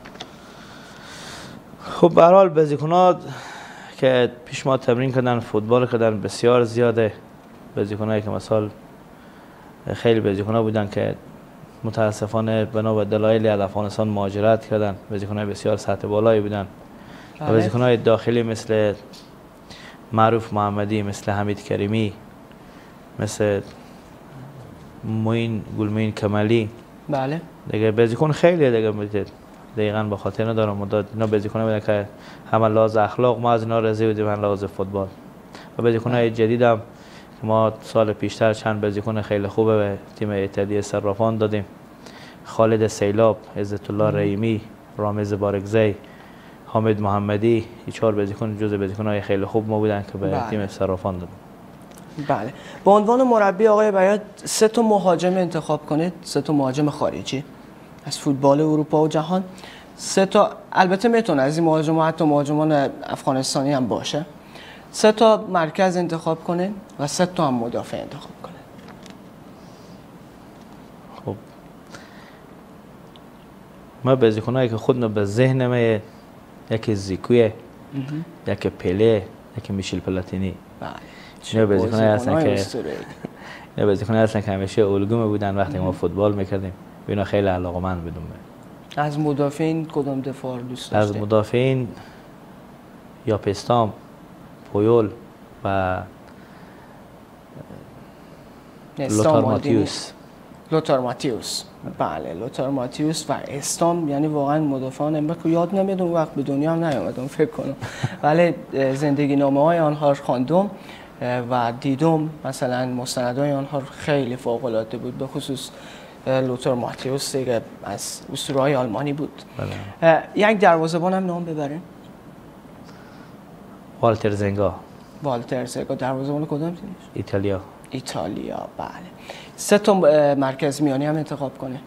خب به هر حال بازیکن‌ها که پیش ما تمرین کردن، فوتبال کردن بسیار زیاده. بازیکنایی که مثلا خیلی بازیکن‌ها بودن که متاسفانه بنا به دلایلی از افغانستان مهاجرت کردن، بازیکن‌های بسیار سطح بالایی بودن. بازیکن‌های داخلی مثل معروف محمدی، مثل حمید کریمی، مثل گلموین کمالی. بله. دیگه بازیکن خیلی دیگه دقیقاً به خاطر ندارم مدت اینا بازیکن‌ها بودن که هم لحاظ اخلاق ما از اینا راضی بودیم، هم لحاظ فوتبال. و بازیکن‌های جدیدم ما سال پیشتر چند بازیکن خیلی خوبه به تیم اتحادیه صرافان دادیم. خالد سیلاب، عزت الله رحیمی، رامز بارگزی، حامد محمدی، این 4 بازیکن جزو بازیکن‌های خیلی خوب ما بودن که به تیم صرافان دادیم. بله. به عنوان مربی آقای بیات 3 تا مهاجم انتخاب کنید، 3 تا مهاجم خارجی از فوتبال اروپا و جهان. 3 تا البته میتونه از این مهاجم حتی مهاجمان افغانستانی هم باشه. 3 تا مرکز انتخاب کنین و 3 تا هم مدافع انتخاب کنین. خب ما بازیکنایی که خودم به ذهنم یکی زیکویه، یکی پله، یکی میشیل پلاتینی. بله. اینا بازیکنایی هستن که همیشه الگومه بودن وقتی ما فوتبال میکردیم. اینا خیلی علاقه‌مند بودم. از مدافعین کدوم دفاع دوست داشتید؟ از مدافعین یا پستام، پویول و لوتار ماتیوس. بله، لوتار ماتیوس و استام، یعنی واقعا مدافعان که یاد نمیاد اون وقت به دنیا هم نیومدم فکر کنم، ولی زندگی نامه های آنها رو خواندم و دیدم مثلا مستندهای آنها خیلی فوق العاده بود، به خصوص لوتار ماتیوس دیگه از اسطوره‌های آلمانی بود. بله. یک دروازه‌بان هم نام ببرین. والتر زنگا. دروازه‌بان کدوم تیمش؟ ایتالیا. بله. 3 تا مرکز میانی هم انتخاب کنه.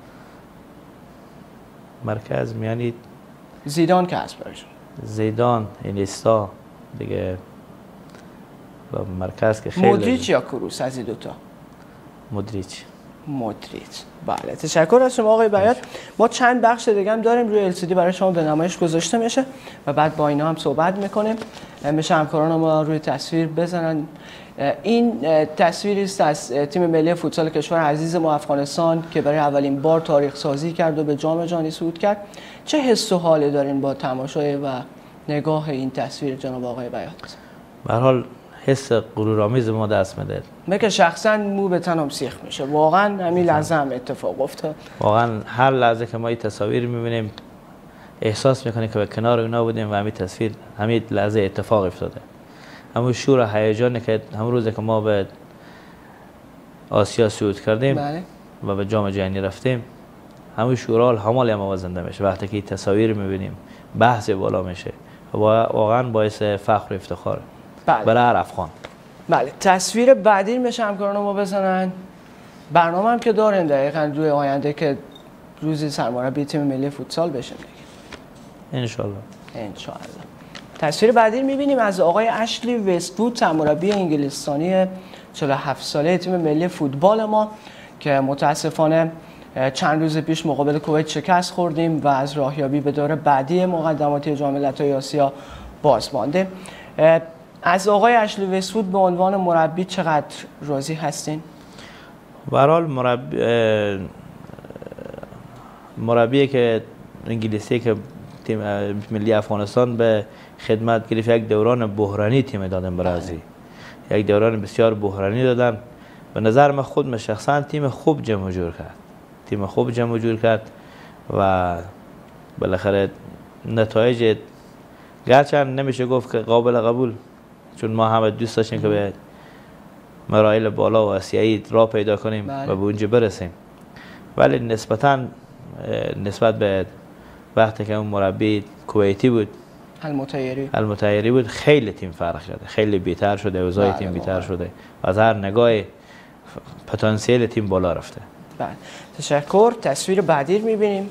مرکز میانی زیدان که هست برشون. زیدان، اینیستا دیگه. و مرکز که خیلی مودریچ یا کروس از این دوتا؟ مودریچ. بله، تشکر از شما آقای بیات. ما چند بخش دیگه هم داریم روی LCD برای شما به نمایش گذاشته میشه و بعد با اینا هم صحبت میکنیم. میشه همکاران ما روی تصویر بزنن. این تصویری است از تیم ملی فوتسال کشور عزیز ما افغانستان که برای اولین بار تاریخ سازی کرد و به جام جهانی صعود کرد. چه حس و حالی دارین با تماشای و نگاه این تصویر جناب آقای بیات؟ به هر حال حس غرورآمیز ما دست میده. که شخصا مو به تنم سیخ میشه. واقعا همین لحظه هم اتفاق افتاد. واقعا هر لحظه که ما این تصاویر میبینیم احساس میکنیم که به کنار اونا بودیم و همین تصویر همین لحظه اتفاق افتاده. همون شور و هیجانی که همون روزی که ما به آسیا صعود کردیم بله. و به جام جهانی رفتیم، همون شورال همال هم آوازنده میشه وقتی که تصاویر میبینیم، بحث بالا میشه و واقعا باعث فخر و افتخاره برای هر افغان. بله، تصویر بعدی میشه همکاران ما بزنن. برنامه هم که دارن دقیقاً روی آینده که روزی سرمربی تیم ملی فوتسال بشه دیگه. انشالله. تصویر بعدی میبینیم از آقای اشلی وست‌وود، سرمربی انگلستانی 47 ساله تیم ملی فوتبال ما که متاسفانه چند روز پیش مقابل کویت شکست خوردیم و از راهیابی به دور بعدی مقدماتی جام ملت‌های آسیا باز مانده. از آقای اشلی وست‌وود به عنوان مربی چقدر راضی هستین؟ به هر حال مربی که انگلیسی که تیم ملی افغانستان به خدمت گرفت، یک دوران بحرانی تیم دادن برازی، یک دوران بسیار بحرانی دادن. به نظر من خود شخصا تیم خوب جمع جور کرد و بالاخره نتایج گرچند نمیشه گفت که قابل قبول، چون ما همه دوست داشتیم که به مراحل بالا و آسیایی راه پیدا کنیم و به اونجا برسیم، ولی نسبت به وقتی که اون مربی کویتی بود، المطیری بود، خیلی تیم فرق شده، خیلی بهتر شده، اوضاع تیم بهتر شده و از هر نگاه پتانسیل تیم بالا رفته. بله، تشکر. تصویر بعدی رو می‌بینیم.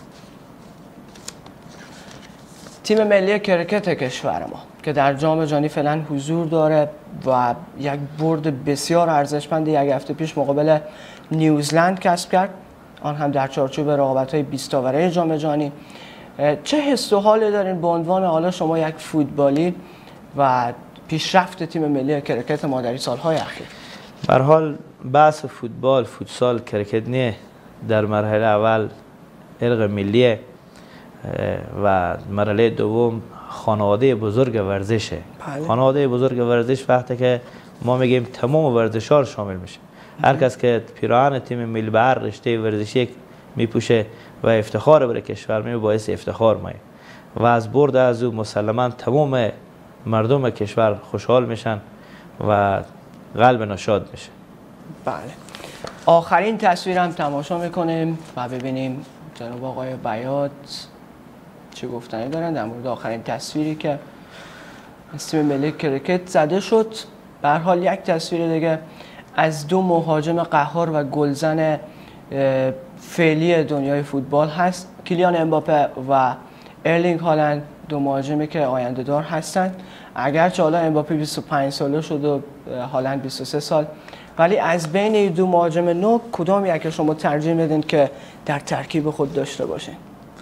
تیم ملی کرکت کشور ما که در جام جهانی فعلا حضور داره و یک برد بسیار ارزشمند یک هفته پیش مقابل نیوزلند کسب کرد، آن هم در چارچوب رقابت‌های 20 آوره جام جهانی. چه حس و حالی دارین به عنوان حالا شما یک فوتبالی و پیشرفت تیم ملی کرکت ما در سال‌های اخیر؟ به هر حال بحث فوتبال، فوتسال، کرکت نه، در مرحله اول ارق ملیه و مرحله دوم خانواده بزرگ ورزشه. خانواده بزرگ ورزش وقتی که ما میگیم تمام ورزش‌ها رو شامل میشه. هر کس که پیراهن تیم ملی به هر رشته ورزشی میپوشه و افتخار برای کشور میشه، باعث افتخار میشه و از برد از او مسلما تمام مردم کشور خوشحال میشن و قلب نشاد میشه. بله، آخرین تصویر هم تماشا میکنیم و ببینیم جناب آقای بیات چه گفتنی دارن در مورد آخرین تصویری که از تیم ملی کرکت زده شد. به هر حال یک تصویر دیگه از دو مهاجم قهار و گلزن فعلی دنیای فوتبال هست، کیلیان امباپه و ارلینگ هالند، دو مهاجمی که آینده دار هستند. اگرچه حالا امباپه 25 ساله شد و هالند 23 سال، ولی از بین این دو مهاجم نو کدام یک شما ترجیح میدین که در ترکیب خود داشته باشین؟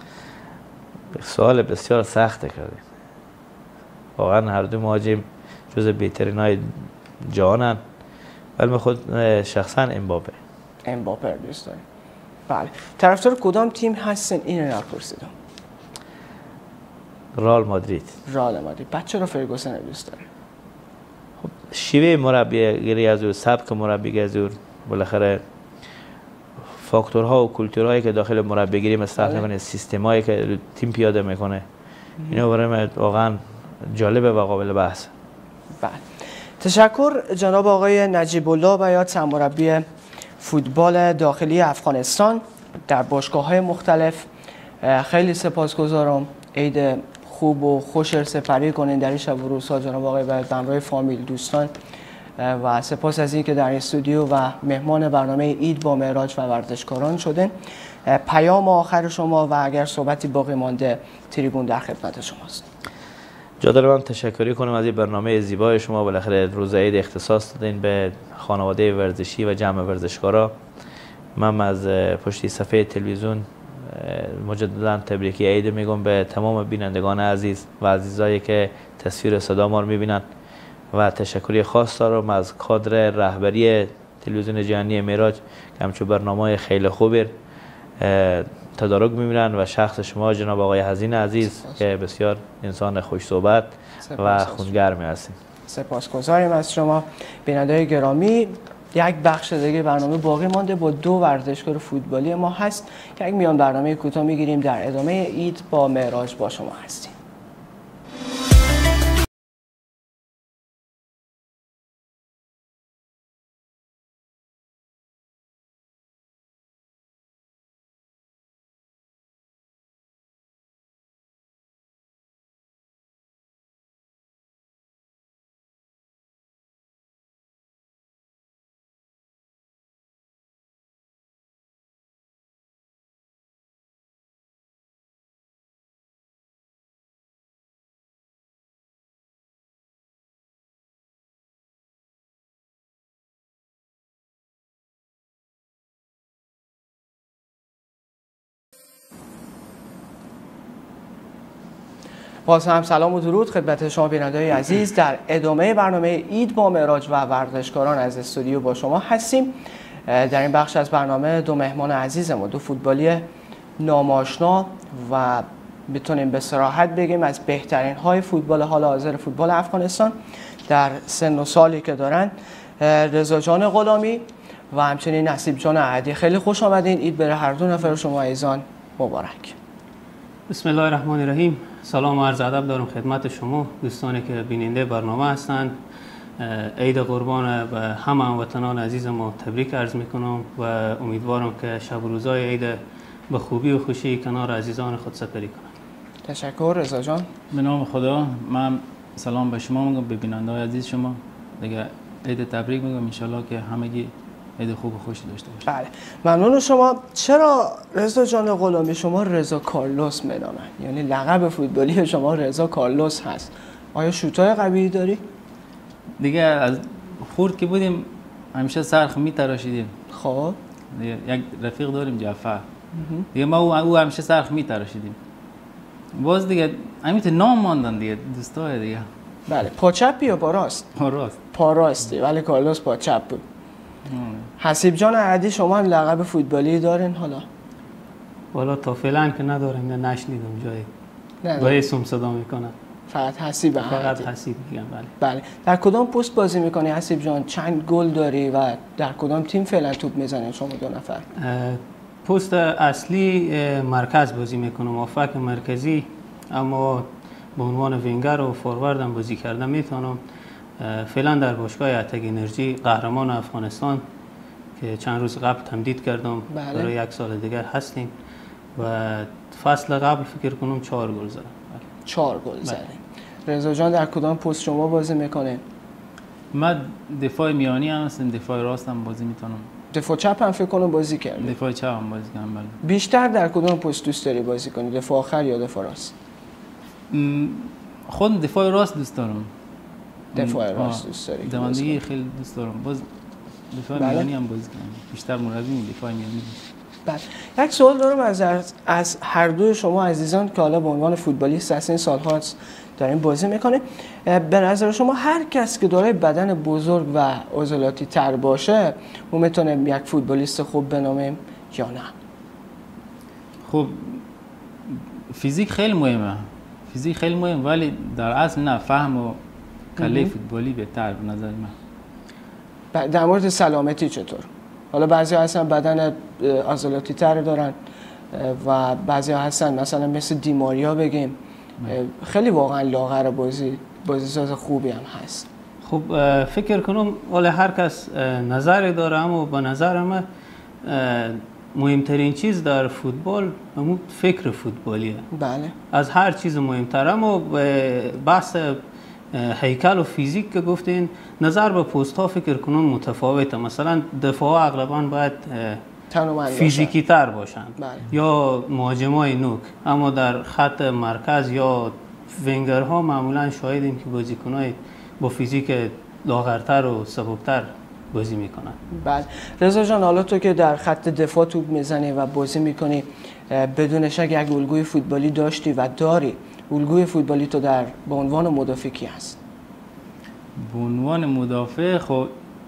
سوال بسیار سخته کردیم. واقعا هر دو مهاجم جز بهترینای جهانن، ولی من خود شخصا امباپه دوست دارم. بله، طرفدار کدام تیم هستین؟ این رو نپرسیدم. رئال مادرید. بچه رو فرگوسن دوست داره. خب شیوه مربیگری از او، سبک مربیگری از او، بالاخره فاکتورها و کلتورهایی که داخل مربیگری مصرف میکنه، سیستمایی که تیم پیاده میکنه، اینو برای من واقعا جالبه و قابل بحث. بله، تشکر جناب آقای نجیب الله بیات، سرمربی فوتبال داخلی افغانستان در باشگاه‌های مختلف. خیلی سپاسگزارم. عید خوب و خوش سپری کنین در این شب و روزها جناب آقای بیات به همراه فامیل، دوستان و سپاس از این که در استودیو و مهمان برنامه عید با معراج و ورزشکاران شدین. پیام آخر شما و اگر صحبتی باقی مانده تریبون در خدمت شماست. جا دارم تشکری کنم از این برنامه زیبای شما. بالاخره روز عید اختصاص دادین به خانواده ورزشی و جمع ورزشکارا. من از پشت صفحه تلویزیون مجددا تبریک عید میگم به تمام بینندگان عزیز و عزیزایی که تصویر صدا ما رو میبینن و تشکری خاص دارم از کادر رهبری تلویزیون جهانی معراج که همچون برنامه خیلی خوبی تدارک میبینن و شخص شما جناب آقای حزین عزیز که بسیار انسان خوش صحبت و خونگرمی هستید. سپاسگزاریم از شما بینندگان گرامی. یک بخش دیگه برنامه باقی مانده با دو ورزشکار فوتبالی ما هست که یک میان برنامه کوتاه میگیریم، در ادامه عید با معراج با شما هستیم. باز هم سلام و درود خدمت شما بیننده‌های عزیز. در ادامه برنامه عید با معراج و ورزشکاران از استودیو با شما هستیم. در این بخش از برنامه دو مهمان عزیزمون، دو فوتبالی ناماشنا و میتونیم به صراحت بگیم از بهترین های فوتبال حال حاضر فوتبال افغانستان در سن و سالی که دارن، رضا جان غلامی و همچنین نصیب جان احدی. خیلی خوش آمدین. عید بر هر دو نفر شما عزیزان مبارک. بسم الله الرحمن الرحیم. سلام و عرض ادب دارم خدمت شما دوستانی که بیننده برنامه هستند. عید قربان به همه هموطنان عزیز ما تبریک عرض میکنم و امیدوارم که شب و روزای عید به خوبی و خوشی کنار عزیزان خود سپری کنند. تشکر رضا جان. به نام خدا. من سلام به شما میگم، به بیننده‌های عزیز شما دیگه عید تبریک میگم. ان شاءالله که همگی عید خوب و خوشی داشته باشید. بله ممنون شما. چرا رضا جان غلامی شما رضا کارلوس مینامن؟ یعنی لقب فوتبالی شما رضا کارلوس هست. آیا شوتای قوی داری؟ دیگه از خورد که بودیم همیشه سرخ میتراشیدیم. خب یک رفیق داریم جعفر، دیگه ما او همیشه سرخ میتراشیدیم. باز دیگه همین نام ماندن دیگه دوستای دیگه. بله. پا چپی یا پا راست؟ پا راست. پا راستی ولی کارلوس پا چپ بود. حسیب جان احدی شما هم لقب فوتبالی دارین حالا؟ والا تا فعلا که ندارم، نه نشنیدم جایی. نه با اسم صدا میکنن. فقط حسیب احدی. فقط حسیب میگم. بله. بله. در کدام پست بازی میکنی حسیب جان؟ چند گل داری و در کدام تیم فعلا توپ میزنین شما دو نفر؟ پست اصلی مرکز بازی میکنم، هافک مرکزی، اما به عنوان وینگر و فورواردم بازی کردم میتونم. فعلا در باشگاه اتک انرژی قهرمان افغانستان که چند روز قبل تمدید کردم. بله. برای یک سال دیگر هستیم و فصل قبل فکر کنم 4 گل زدم. 4 گل زدیم. رضا جان در کدام پست شما بازی میکنه؟ من دفاع میانی هم هستم، دفاع راست هم بازی میتونم. دفاع چپ هم فکر کنم بازی کردی. دفاع چپ هم بازی کنم. بله. بیشتر در کدام پست دوست داری بازی کنی؟ دفاع آخر یا دفاع راست؟ خود دفاع راست دوست دارم. دفاع راست دوست داری؟ دوندگی خیلی دوست دارم. باز دفاع میانی هم بازی کنم. بیشتر مربی دفاع میانی. بله. یک سوال دارم از هر دوی شما عزیزان که حالا به عنوان فوتبالیست هستین، سال‌ها دارین بازی میکنه. به نظر شما هر کس که داره بدن بزرگ و عضلاتی تر باشه اون میتونه یک فوتبالیست خوب بنامیم یا نه؟ خب فیزیک خیلی مهمه. فیزیک خیلی مهم، ولی در اصل نه، فهم و کله فوتبالی بهتر به نظر من. در مورد سلامتی چطور؟ حالا بعضی هستن بدن عضلاتی تر دارن و بعضی هستن مثلا مثل دیماریا بگیم خیلی واقعا لاغر، بازیساز خوبی هم هست. خب فکر کنم ولی هر کس نظری داره، اما به نظر من مهمترین چیز در فوتبال همون فکر فوتبالیه. بله. از هر چیز مهمتر. اما بحث هیکل و فیزیک که گفتین، نظر به پست ها فکر کنم متفاوته. مثلا دفاع اغلبا باید فیزیکی تر باشن. بله. یا مهاجمای نوک، اما در خط مرکز یا وینگر ها معمولا شاهدیم که بازیکنای با فیزیک لاغرتر و سبکتر بازی میکنن. بله. رضا جان حالا تو که در خط دفاع توپ میزنی و بازی میکنی، بدون شک یک الگوی فوتبالی داشتی و داری. الگوی فوتبالی تو به عنوان مدافع کی هست؟ به عنوان مدافع خب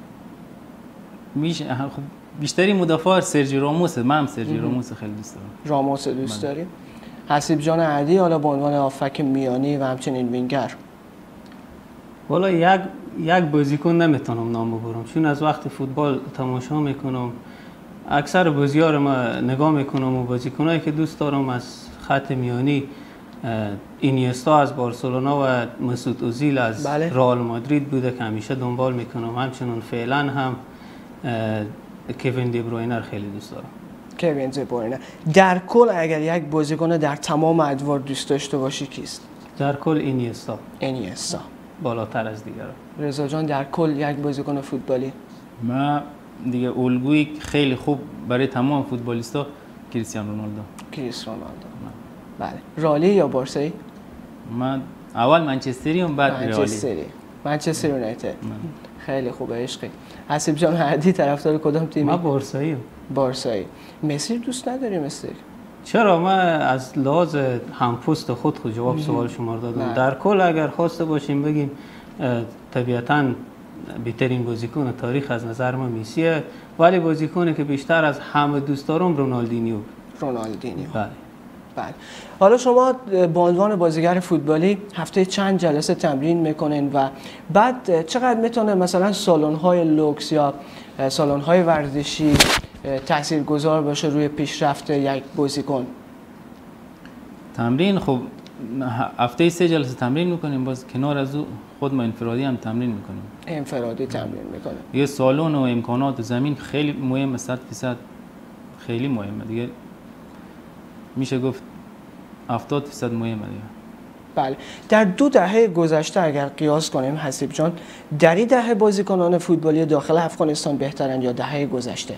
بیشتری مدافع سرجی راموسه. من هم سرجی راموس خیلی دوست دارم. راموس دوست داری؟ حسیب جان احدی حالا به عنوان هافک میانی و همچنین وینگر؟ والا یک بازیکن نمیتونم نام ببرم، چون از وقت فوتبال تماشا میکنم، اکثر بازی‌ها رو ما نگاه میکنم و بازیکنایی که دوست دارم از خط میانی اینیستا از بارسلونا و مسعود اوزیل از رئال مادرید بوده که همیشه دنبال میکنم. همچنین فعلا هم کوین دی بروینه رو خیلی دوست دارم. کوین دی بروینه. در کل اگر یک بازیکن در تمام ادوار دوست داشته باشی کیست؟ در کل اینیستا. بالاتر از دیگران. رضا جان در کل یک بازیکن فوتبالی؟ من دیگه الگوی خیلی خوب برای تمام فوتبالیستا کریستیانو رونالدو. بله. رالی یا بارسایی؟ من اول منچستریم بعد رالی. منچستر یونایتد. خیلی خوبه عشقی. حسیب جان احدی طرفدار کدام تیمی؟ من بارسایی. مسی دوست نداری؟ چرا من از لحاظ همپوست خود جواب سوال شما دادم. در کل اگر خواسته باشیم بگیم طبیعتاً بهترین بازیکن تاریخ از نظر ما میسیه، ولی بازیکنی که بیشتر از همه دوست دارم رونالدینیو. بله. حالا شما به عنوان بازیگر فوتبالی هفته چند جلسه تمرین میکنین و بعد چقدر میتونه مثلا سالن‌های لوکس یا سالن‌های ورزشی تاثیرگذار باشه روی پیشرفت یک بازیکن؟ تمرین خب هفته 3 جلسه تمرین میکنیم، باز کنار از او خود ما انفرادی هم تمرین میکنیم. انفرادی تمرین میکنیم. یه سالن و امکانات زمین خیلی مهمه، 100% خیلی مهمه دیگه، میشه گفت 70% مهمه دیگه. بله. در 2 دهه گذشته اگر قیاس کنیم حسیب جان، در این دهه بازیکنان فوتبالی داخل افغانستان بهترن یا دهه گذشته؟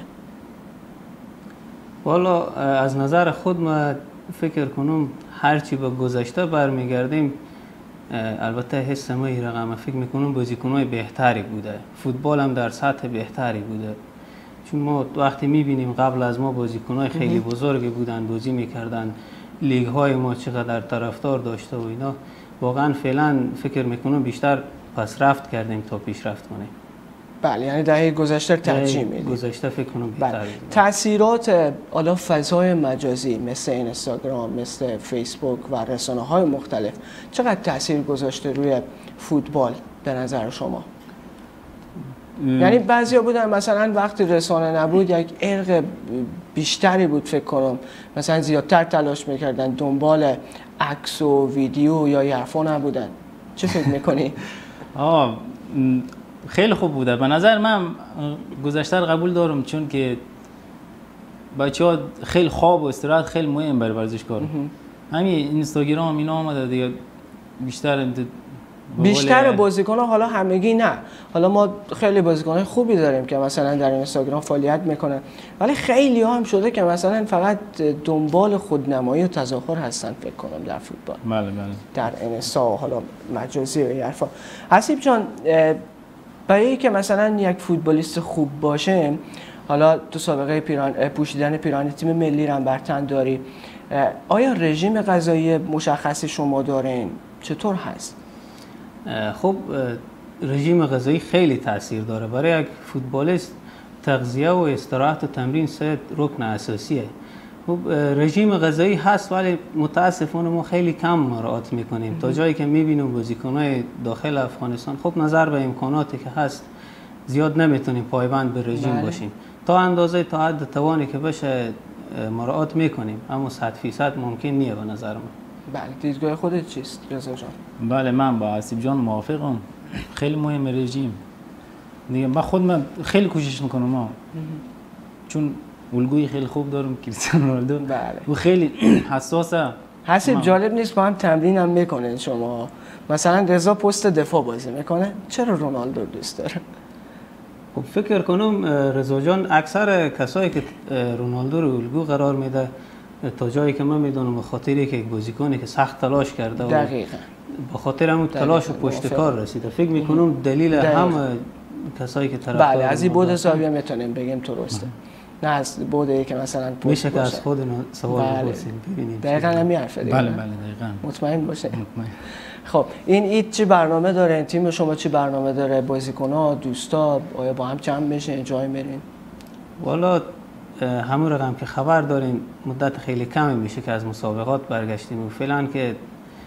والا از نظر خود ما فکر کنم هرچی به گذشته برمیگردیم، البته حس ما این رقم فکر میکنم بازیکن‌های بهتری بوده، فوتبال هم در سطح بهتری بوده. چون ما وقتی میبینیم قبل از ما بازیکن‌های خیلی بزرگی بودن، بازی میکردن، لیگ‌های ما چقدر طرفدار داشته و اینا، واقعا فعلا فکر میکنم بیشتر پس رفت کردیم تا پیشرفت کنیم. بله، یعنی دهه گذشته ترجیح میدید. گذشته فکر کنم بهتر بود. تاثیرات حالا فضای مجازی مثل اینستاگرام، مثل فیسبوک و رسانه‌های مختلف چقدر تاثیر گذاشته روی فوتبال به نظر شما؟ یعنی بعضیا بودن مثلا وقتی رسانه نبود یک ارق بیشتری بود، فکر کنم مثلا زیادتر تلاش میکردن دنبال عکس و ویدیو یا حرفا نبودن. چه فکر میکنی؟ خیلی خوب بوده به نظر من. گذشته قبول دارم، چون که بچه‌ها خیلی خواب و استراحت خیلی مهم برای ورزشکار. همین اینستاگرام اینا آمده دیگه، بیشتر بازیکن‌ها، حالا همگی نه، حالا ما خیلی بازیکن‌های خوبی داریم که مثلا در اینستاگرام فعالیت میکنن، ولی خیلی ها هم شده که مثلا فقط دنبال خودنمایی و تظاهر هستن فکر کنم در فوتبال. بله. در اینستا حالا مجازی و حرفا. حسیب جان، برای اینکه مثلا یک فوتبالیست خوب باشه، حالا تو سابقه پوشیدن پیراهن تیم ملی رو بر تن داری، آیا رژیم غذایی مشخصی شما دارین؟ چطور هست؟ خب رژیم غذایی خیلی تاثیر داره برای یک فوتبالیست. تغذیه و استراحت و تمرین 3 رکن اساسیه. خب رژیم غذایی هست، ولی متاسفانه ما خیلی کم مراعات میکنیم. تا جایی که میبینیم بازیکن‌های داخل افغانستان، خب نظر به امکاناتی که هست زیاد نمیتونیم پایبند به رژیم باشیم. تا اندازه تا حد توانی که بشه مراعات میکنیم، اما 100% ممکن نیه به نظر من. بله، دیدگاه خودت چیست رضا جان؟ بله، من با حسیب جان موافقم. خیلی مهم رژیم دیگه. من خیلی کوشش میکنم چون الگوی خیلی خوب دارم، کریستیانو رونالدو. بله. و خیلی حساسه. حسیب جالب نیست با هم تمرین هم میکنین شما؟ مثلا رضا پست دفاع بازی میکنه، چرا رونالدو دوست داره؟ خب فکر کنم رضا جان اکثر کسایی که رونالدو رو الگو قرار میده، تا جایی که من میدونم به خاطری که یک بازیکنی که سخت تلاش کرده و دقیقاً به خاطر همون تلاش و پشت کار رسیده، فکر میکنم دلیل همه کسایی که طرفدار. بله، از این بود حسابی میتونیم بگیم درسته. نه از بوده که مثلا میشه که از خود سوال بپرسیم ببینیم. دقیقاً همین حرفه دیگه. بله دقیقاً. مطمئن باشه. خب این ایت چی برنامه داره؟ تیم شما چی برنامه داره؟ بازیکن‌ها، دوستا آیا با هم جمع بشین جای میرین؟ والا همون رقم که خبر داریم مدت خیلی کمی میشه که از مسابقات برگشتیم و فعلا که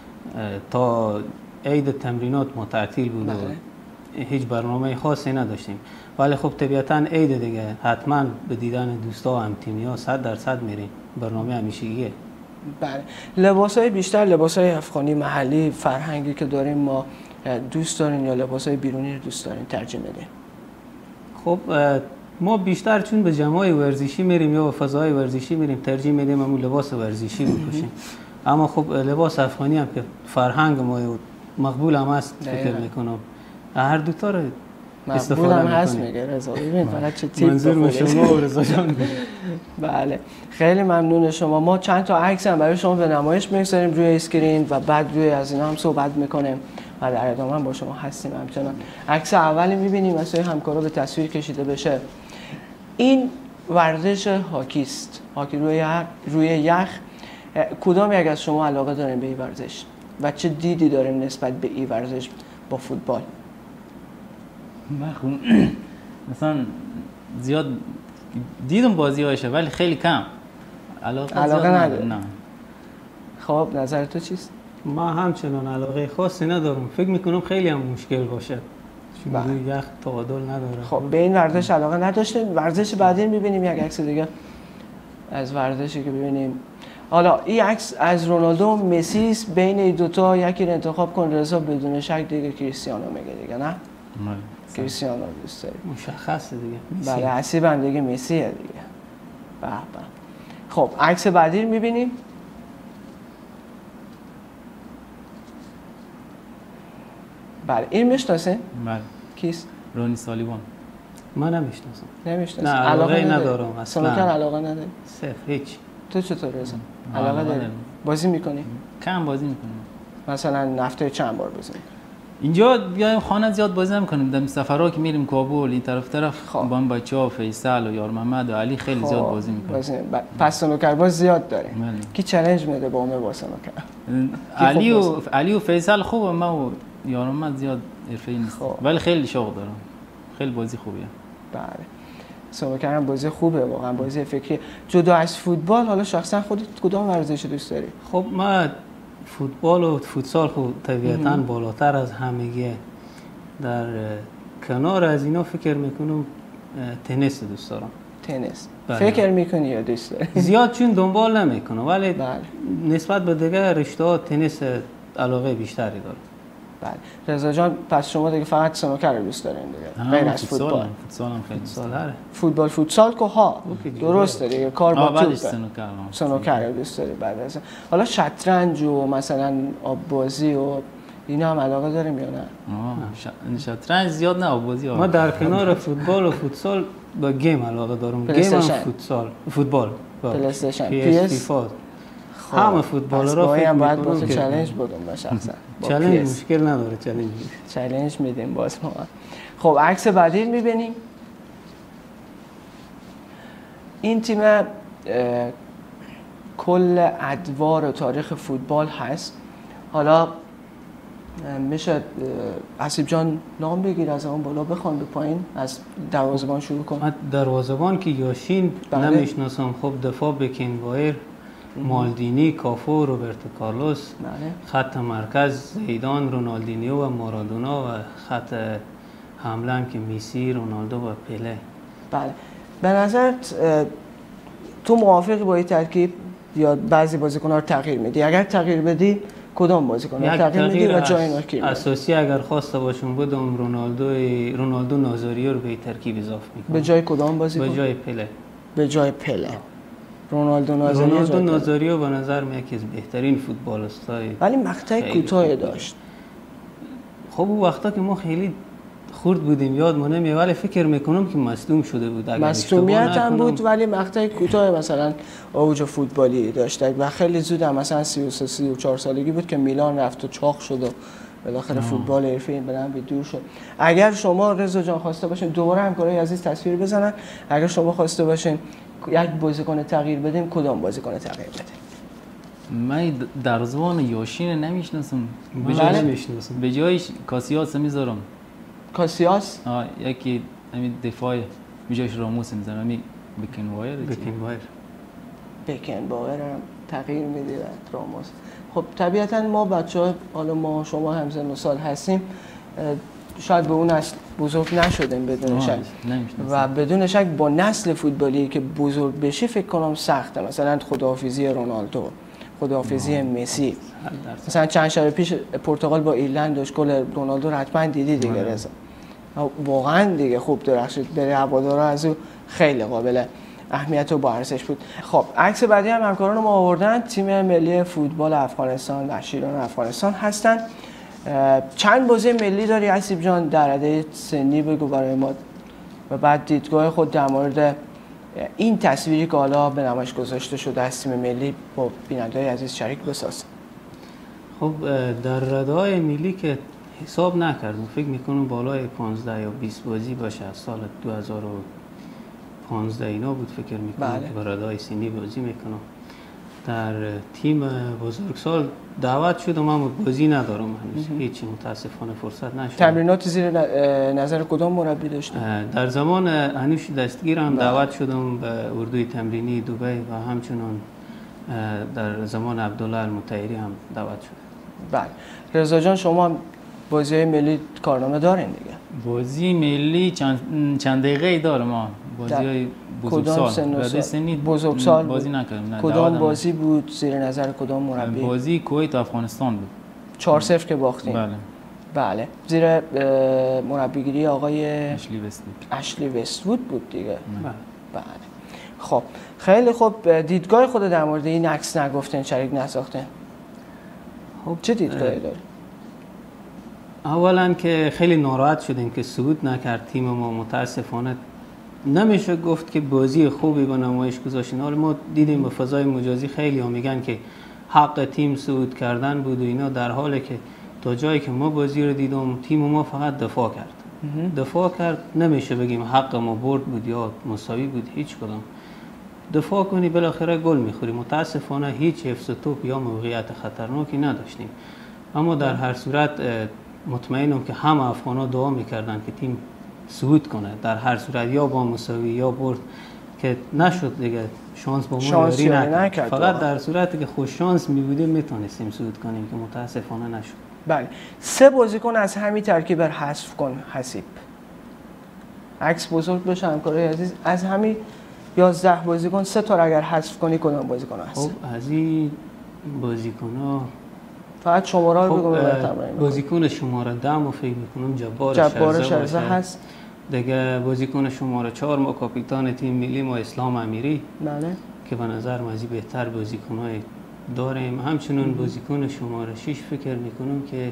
تا عید تمرینات ما تعطیل بود و هیچ برنامه خاصی نداشتیم، ولی خب طبیعتاً عید دیگه حتما به دیدن دوستا و هم تیمی‌ها 100% میریم. برنامه همیشگیه. بله. لباسای بیشتر لباسای افغانی محلی فرهنگی که داریم ما دوست دارین یا لباسای بیرونی رو دوست دارین ترجیح میدین؟ خب ما بیشتر چون به جمعای ورزشی میریم یا به فضای ورزشی میریم ترجیح میدیم همون لباس ورزشی بپوشیم. اما خب لباس افغانی هم که فرهنگ ما مقبول هم هست فکر میکنم هر دو تا رو استفاده هم هست میگه رضا. ببین فقط چه تیپ منظور شما و رضا جان. بله خیلی ممنون شما. ما چند تا عکس هم برای شما به نمایش میگذاریم روی اسکرین و بعد روی از اینا هم صحبت میکنیم و در ادامه هم با شما هستیم. همچنان عکس اولی میبینیم واسه همکارا به تصویر کشیده بشه. این ورزش هاکی است. هاکی روی یخ کدام یک از شما علاقه دارین به این ورزش و چه دیدی داریم نسبت به این ورزش با فوتبال؟ من مثلا زیاد دیدم بازی‌هاشه ولی خیلی کم. علاقه نداره. نه. خب نظر تو چیست؟ ما همچنان علاقه خاصی ندارم. فکر میکنم خیلی هم مشکل باشه. چون یک تعادل نداره. خب به این ورزش علاقه نداشتین. ورزش بعدی می‌بینیم یک عکس دیگه از ورزشی که ببینیم. حالا این عکس از رونالدو و مسی است. بین این دو تا یکی رو انتخاب کن رضا. بدون شک دیگه کریستیانو میگه دیگه نه؟ کریستیانو دوست داری. مشخصه دیگه. بله حسیبم دیگه مسیه دیگه. به به. خب عکس بعدی رو می‌بینیم. بله این میشناسه؟ بله. کیست؟ رونی سالیوان. من نمیشناسم. نمیشناسم. نه علاقه ندارم اصلا. سنوکر علاقه نداری؟ صفر هیچ. تو چطور رضا؟ علاقه داری؟ بازی میکنی؟ کم بازی میکنم. مثلا هفته چند بار بازی میکنی؟ اینجا بیایم خانه زیاد بازی نمیکنیم. در سفرها که میریم کابل این طرف با هم بچه‌ها فیصل و یار محمد و علی خیلی زیاد بازی میکنیم. پس سنوکر باز زیاد داریم. کی چالش میده با ما با سنوکر؟ علی و فیصل خوبه، ما و یار محمد زیاد حرفه‌ای نیست. ولی خیلی شوق دارم. خیلی بازی خوبیه. بله. سنوکر هم بازی خوبه، واقعا بازی فکری. جدا از فوتبال حالا شخصا خودت کدام ورزش دوست داری؟ خب من فوتبال و فوتسال خود طبیعتاً بالاتر از همگیه. در کنار از اینا فکر میکنم تنیس دوست دارم. تنیس. فکر میکنی یا دوست داری؟ زیاد چون دنبال نمیکنم ولی نسبت به دیگه رشته‌ها تنیس علاقه بیشتری دارم. بله. رضا جان پس شما دیگه فقط سنوکر رو دوست دارین دیگه غیر از فوتبال. فوتسال هم خیلی دوست دارم. فوتبال فوتسال که ها درسته دیگه کار با توپ. سنوکر رو دوست داری بعد از حالا شطرنج و مثلا آببازی و اینا هم علاقه داریم یا نه؟ شطرنج زیاد نه، آببازی. ما در کنار فوتبال و فوتسال با گیم علاقه دارم. گیم و فوتبال. پلی استیشن، PS. همه فوتبالرها فکر هم باید با تو چالش بدم شخصا. چالش مشکل نداره. چالش میدیم باز ما. خب عکس بعدی میبینیم. این تیم کل ادوار و تاریخ فوتبال هست. حالا میشه حسیب جان نام بگیر از اون بالا بخوان به پایین از دروازه‌بان شروع کن. دروازه‌بان که یاشین نمیشناسم. خب دفاع بکنبایر، مالدینی، کافو، روبرتو کارلوس. خط مرکز زیدان، رونالدینیو و مارادونا و خط حمله هم که مسی، رونالدو و پله. بله. به نظرت تو موافقی با این ترکیب یا بعضی بازیکن‌ها رو تغییر میدی؟ اگر تغییر بدی کدام بازیکن‌ها رو تغییر میدی و جای اینا کی؟ اساسی اگر خواسته باشم بدم رونالدو نازاریو رو به ترکیب اضافه میکنم. به جای کدام بازیکن؟ به جای پله. به جای پله. رونالدو نازاریو به نظر من یکی از بهترین فوتبالیست‌های ولی مقطع کوتاهی داشت. خب اون وقتا که ما خیلی خرد بودیم یادم نمیاد ولی فکر میکنم که مصدوم شده بود. مصدومیت هم بود ولی مقطع کوتاه مثلا اوج فوتبالی داشت و خیلی زود هم مثلا 33 34 سالگی بود که میلان رفت و چاق شد و بالاخره فوتبال حرفه‌ای بدن به دور شد. اگر شما رضا جان خواسته باشین دوباره همکارای عزیز تصویر بزنن، اگر شما خواسته باشین یک بازیکن تغییر بدیم کدام بازیکن تغییر بدیم؟ من در زبان یاشین نمیشناسم. به جایش کاسیاس میذارم. کاسیاس؟ یکی همین دفاع به جایش راموس میذارم. همین بکنبایر هم تغییر میدی راموس. خب طبیعتا ما بچه‌ها حالا ما شما همزن و سال هستیم شاید به اون نسل بزرگ نشدیم بدون شک و بدون شک با نسل فوتبالی که بزرگ بشه فکر کنم سخته. مثلا خداحافظی رونالدو، خداحافظی مسی. مثلا چند شب پیش پرتغال با ایرلند داشت گل رونالدو رو حتما دیدی دیگه رضا. واقعا دیگه خوب درخشید. برای هوادارا از او خیلی قابل اهمیت و با ارزش بود. خب عکس بعدی هم همکاران ما آوردن. تیم ملی فوتبال افغانستان، نشیران افغانستان هستن. چند بازی ملی داری حسیب جان در رده سنی بگو برای ما و بعد دیدگاه خود در مورد این تصویری که حالا به نمایش گذاشته شده از تیم ملی با بیننده‌های عزیز شریک بساز. خب در رده‌های ملی که حساب نکردم فکر میکنم بالای 15 یا 20 بازی باشه. از سال 2015 اینا بود فکر میکنم. بله. با رده‌های سنی بازی میکنم. در تیم بزرگسال دعوت شدم اما بازی ندارم هنوز. هیچی متاسفانه فرصت نشد. تمرینات زیر نظر کدام مربی داشتید؟ در زمان انوش دستگیر هم دعوت شدم به اردوی تمرینی دبی و همچنان در زمان عبدالله المطهری هم دعوت شد. بله. رضا جان شما بازی‌های ملی کارنامه دارین دیگه؟ بازی ملی چند دقیقه داره ما. بازی‌های بزرگسال. بزرگسال بازی نکردم. کدام بازی بود زیر نظر کدام مربی؟ بازی کویت و افغانستان بود. 4-0 که باختیم. بله. بله. زیر مربیگیری آقای اشلی وست‌وود بود دیگه. بله. خب خیلی خوب. دیدگاه خود در مورد این عکس نگفتین، شریک نساختین. خب چه دیدگاهی داری؟ اولا که خیلی ناراحت شدیم که صعود نکرد تیم ما. متاسفانه نمیشه گفت که بازی خوبی به نمایش گذاشتین. حالا ما دیدیم به فضای مجازی خیلی ها میگن که حق تیم صعود کردن بود و اینا، در حالی که تا جایی که ما بازی رو دیدم تیم ما فقط دفاع کرد. نمیشه بگیم حق ما برد بود یا مساوی بود، هیچ کدام. دفاع کنی بالاخره گل میخوری. متاسفانه هیچ حفظ توپ یا موقعیت خطرناکی نداشتیم. اما در هر صورت مطمئنم که همه افغان‌ها دعا میکردن که تیم صعود کنه در هر صورت، یا با مساوی یا برد، که نشد دیگه. شانس با ما یاری نکرد. فقط در صورتی که خوش شانس میبودیم میتونستیم صعود کنیم که متاسفانه نشد. بله. 3 بازیکن از همین ترکیب حذف کن حسیب. عکس بزرگ بشه همکارای عزیز. از همین 11 بازیکن 3 تا اگر حذف کنی کدام بازیکن هست؟ خب از این بازیکن‌ها فقط شماره رو بگو. بازیکن شماره 10 ما فکر می‌کنم جبار شرزه هست. دیگه بازیکن شماره 4 ما کاپیتان تیم ملی ما اسلام امیری. بله. که به نظر ما از بهتر بازیکن‌های داریم. همچنین بازیکن شماره 6 فکر می‌کنم که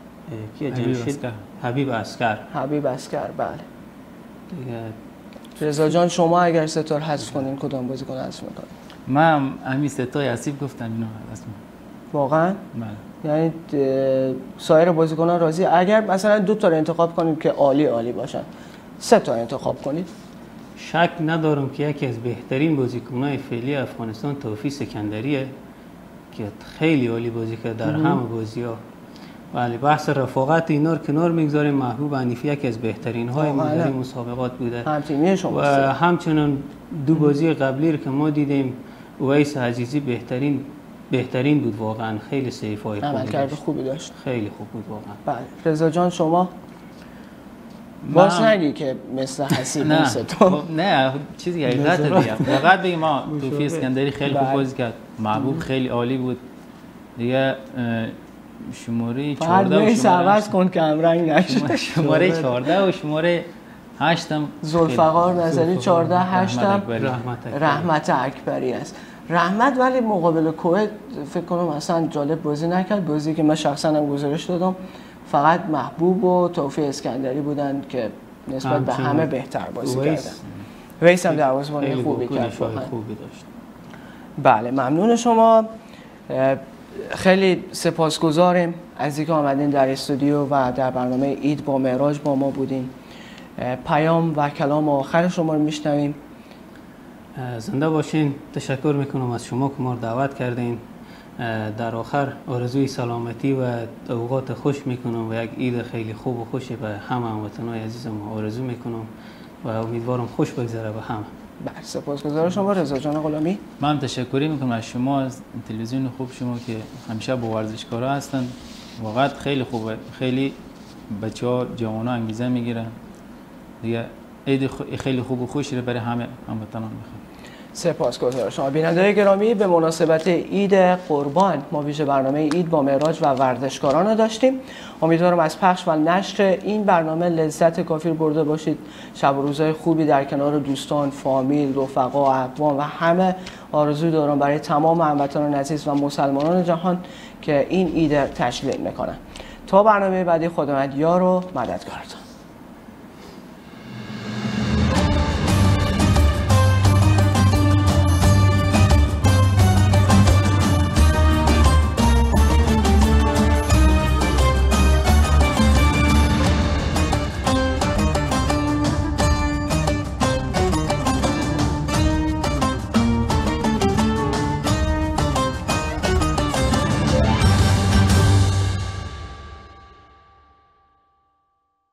حبیب اسکر. بله. دیگه رضا جان شما اگر 3 تا حذف کنین کدام بازیکن حذف می‌کنید؟ من همین 3 تا حذف گفتم اینا حذف. واقعا؟ بله. یعنی سایر بازیکن‌ها راضی؟ اگر مثلا 2 تا رو انتخاب کنیم که عالی باشن، 3 تا انتخاب کنید؟ شک ندارم که یکی از بهترین بازیکن‌های فعلی افغانستان توفیق سکندریه که خیلی عالی بازی کرد در همه بازی‌ها. ولی بحث رفاقت اینا رو کنار میگذاریم. محبوب حنیفی یکی از بهترین های ما در این مسابقات بوده. هم‌تیمی شما. و همچنین 2 بازی قبلی رو که ما دیدیم اویس عزیزی بهترین بود واقعا. خیلی سیف‌های خوبی داشت. خیلی خوب بود واقعا. بله. رضا جان شما باز نگی که مثل حسیب نیست تو. نه چیزی حقیقت دیگه. فقط بگیم ما توفیق اسکندری خیلی خوب بازی کرد. محبوب خیلی عالی بود. دیگه شماره 14 و عوض کن که همرنگ نشه. شماره 14 و شماره 8 هم ذوالفقار نظری 14 8 هم رحمت اکبری است. رحمت ولی مقابل کویت فکر کنم اصلا جالب بازی نکرد. بازی که من شخصا هم گزارش دادم فقط محبوب و توفیق اسکندری بودن که نسبت به همه بهتر بازی کردن. ویس هم دروازه‌بان خوبی کرد. بله ممنون شما. خیلی سپاسگزاریم از اینکه آمدین در استودیو و در برنامه عید با معراج با ما بودین. پیام و کلام آخر شما رو میشنویم. زنده باشین. تشکر میکنم از شما که ما رو دعوت کردین. در آخر آرزوی سلامتی و اوقات خوش میکنم و یک عید خیلی خوب و خوشی به همه هموطنان عزیزم آرزو میکنم و امیدوارم خوش بگذره به همه. بله سپاسگزارم شما. رضا جان غلامی من تشکر میکنم از شما، از تلویزیون خوب شما که همیشه با ورزشکارا هستن. واقعا خیلی خوبه. خیلی بچه‌ها جوان‌ها انگیزه میگیرن. دیگه عید خیلی خوب و خوشی رو برای همه هموطنان میخوام. سپاسگزارم شما. بینندگان گرامی به مناسبت عید قربان ما ویژه برنامه عید با معراج و ورزشکاران رو داشتیم. امیدوارم از پخش و نشر این برنامه لذت کافی برده باشید. شب و روزهای خوبی در کنار دوستان، فامیل، رفقا، اقوام و همه آرزو دارم برای تمام هموطنان عزیز و مسلمانان جهان که این عید تشکیل میکنن. تا برنامه بعدی خداوند یار و مددگارتان.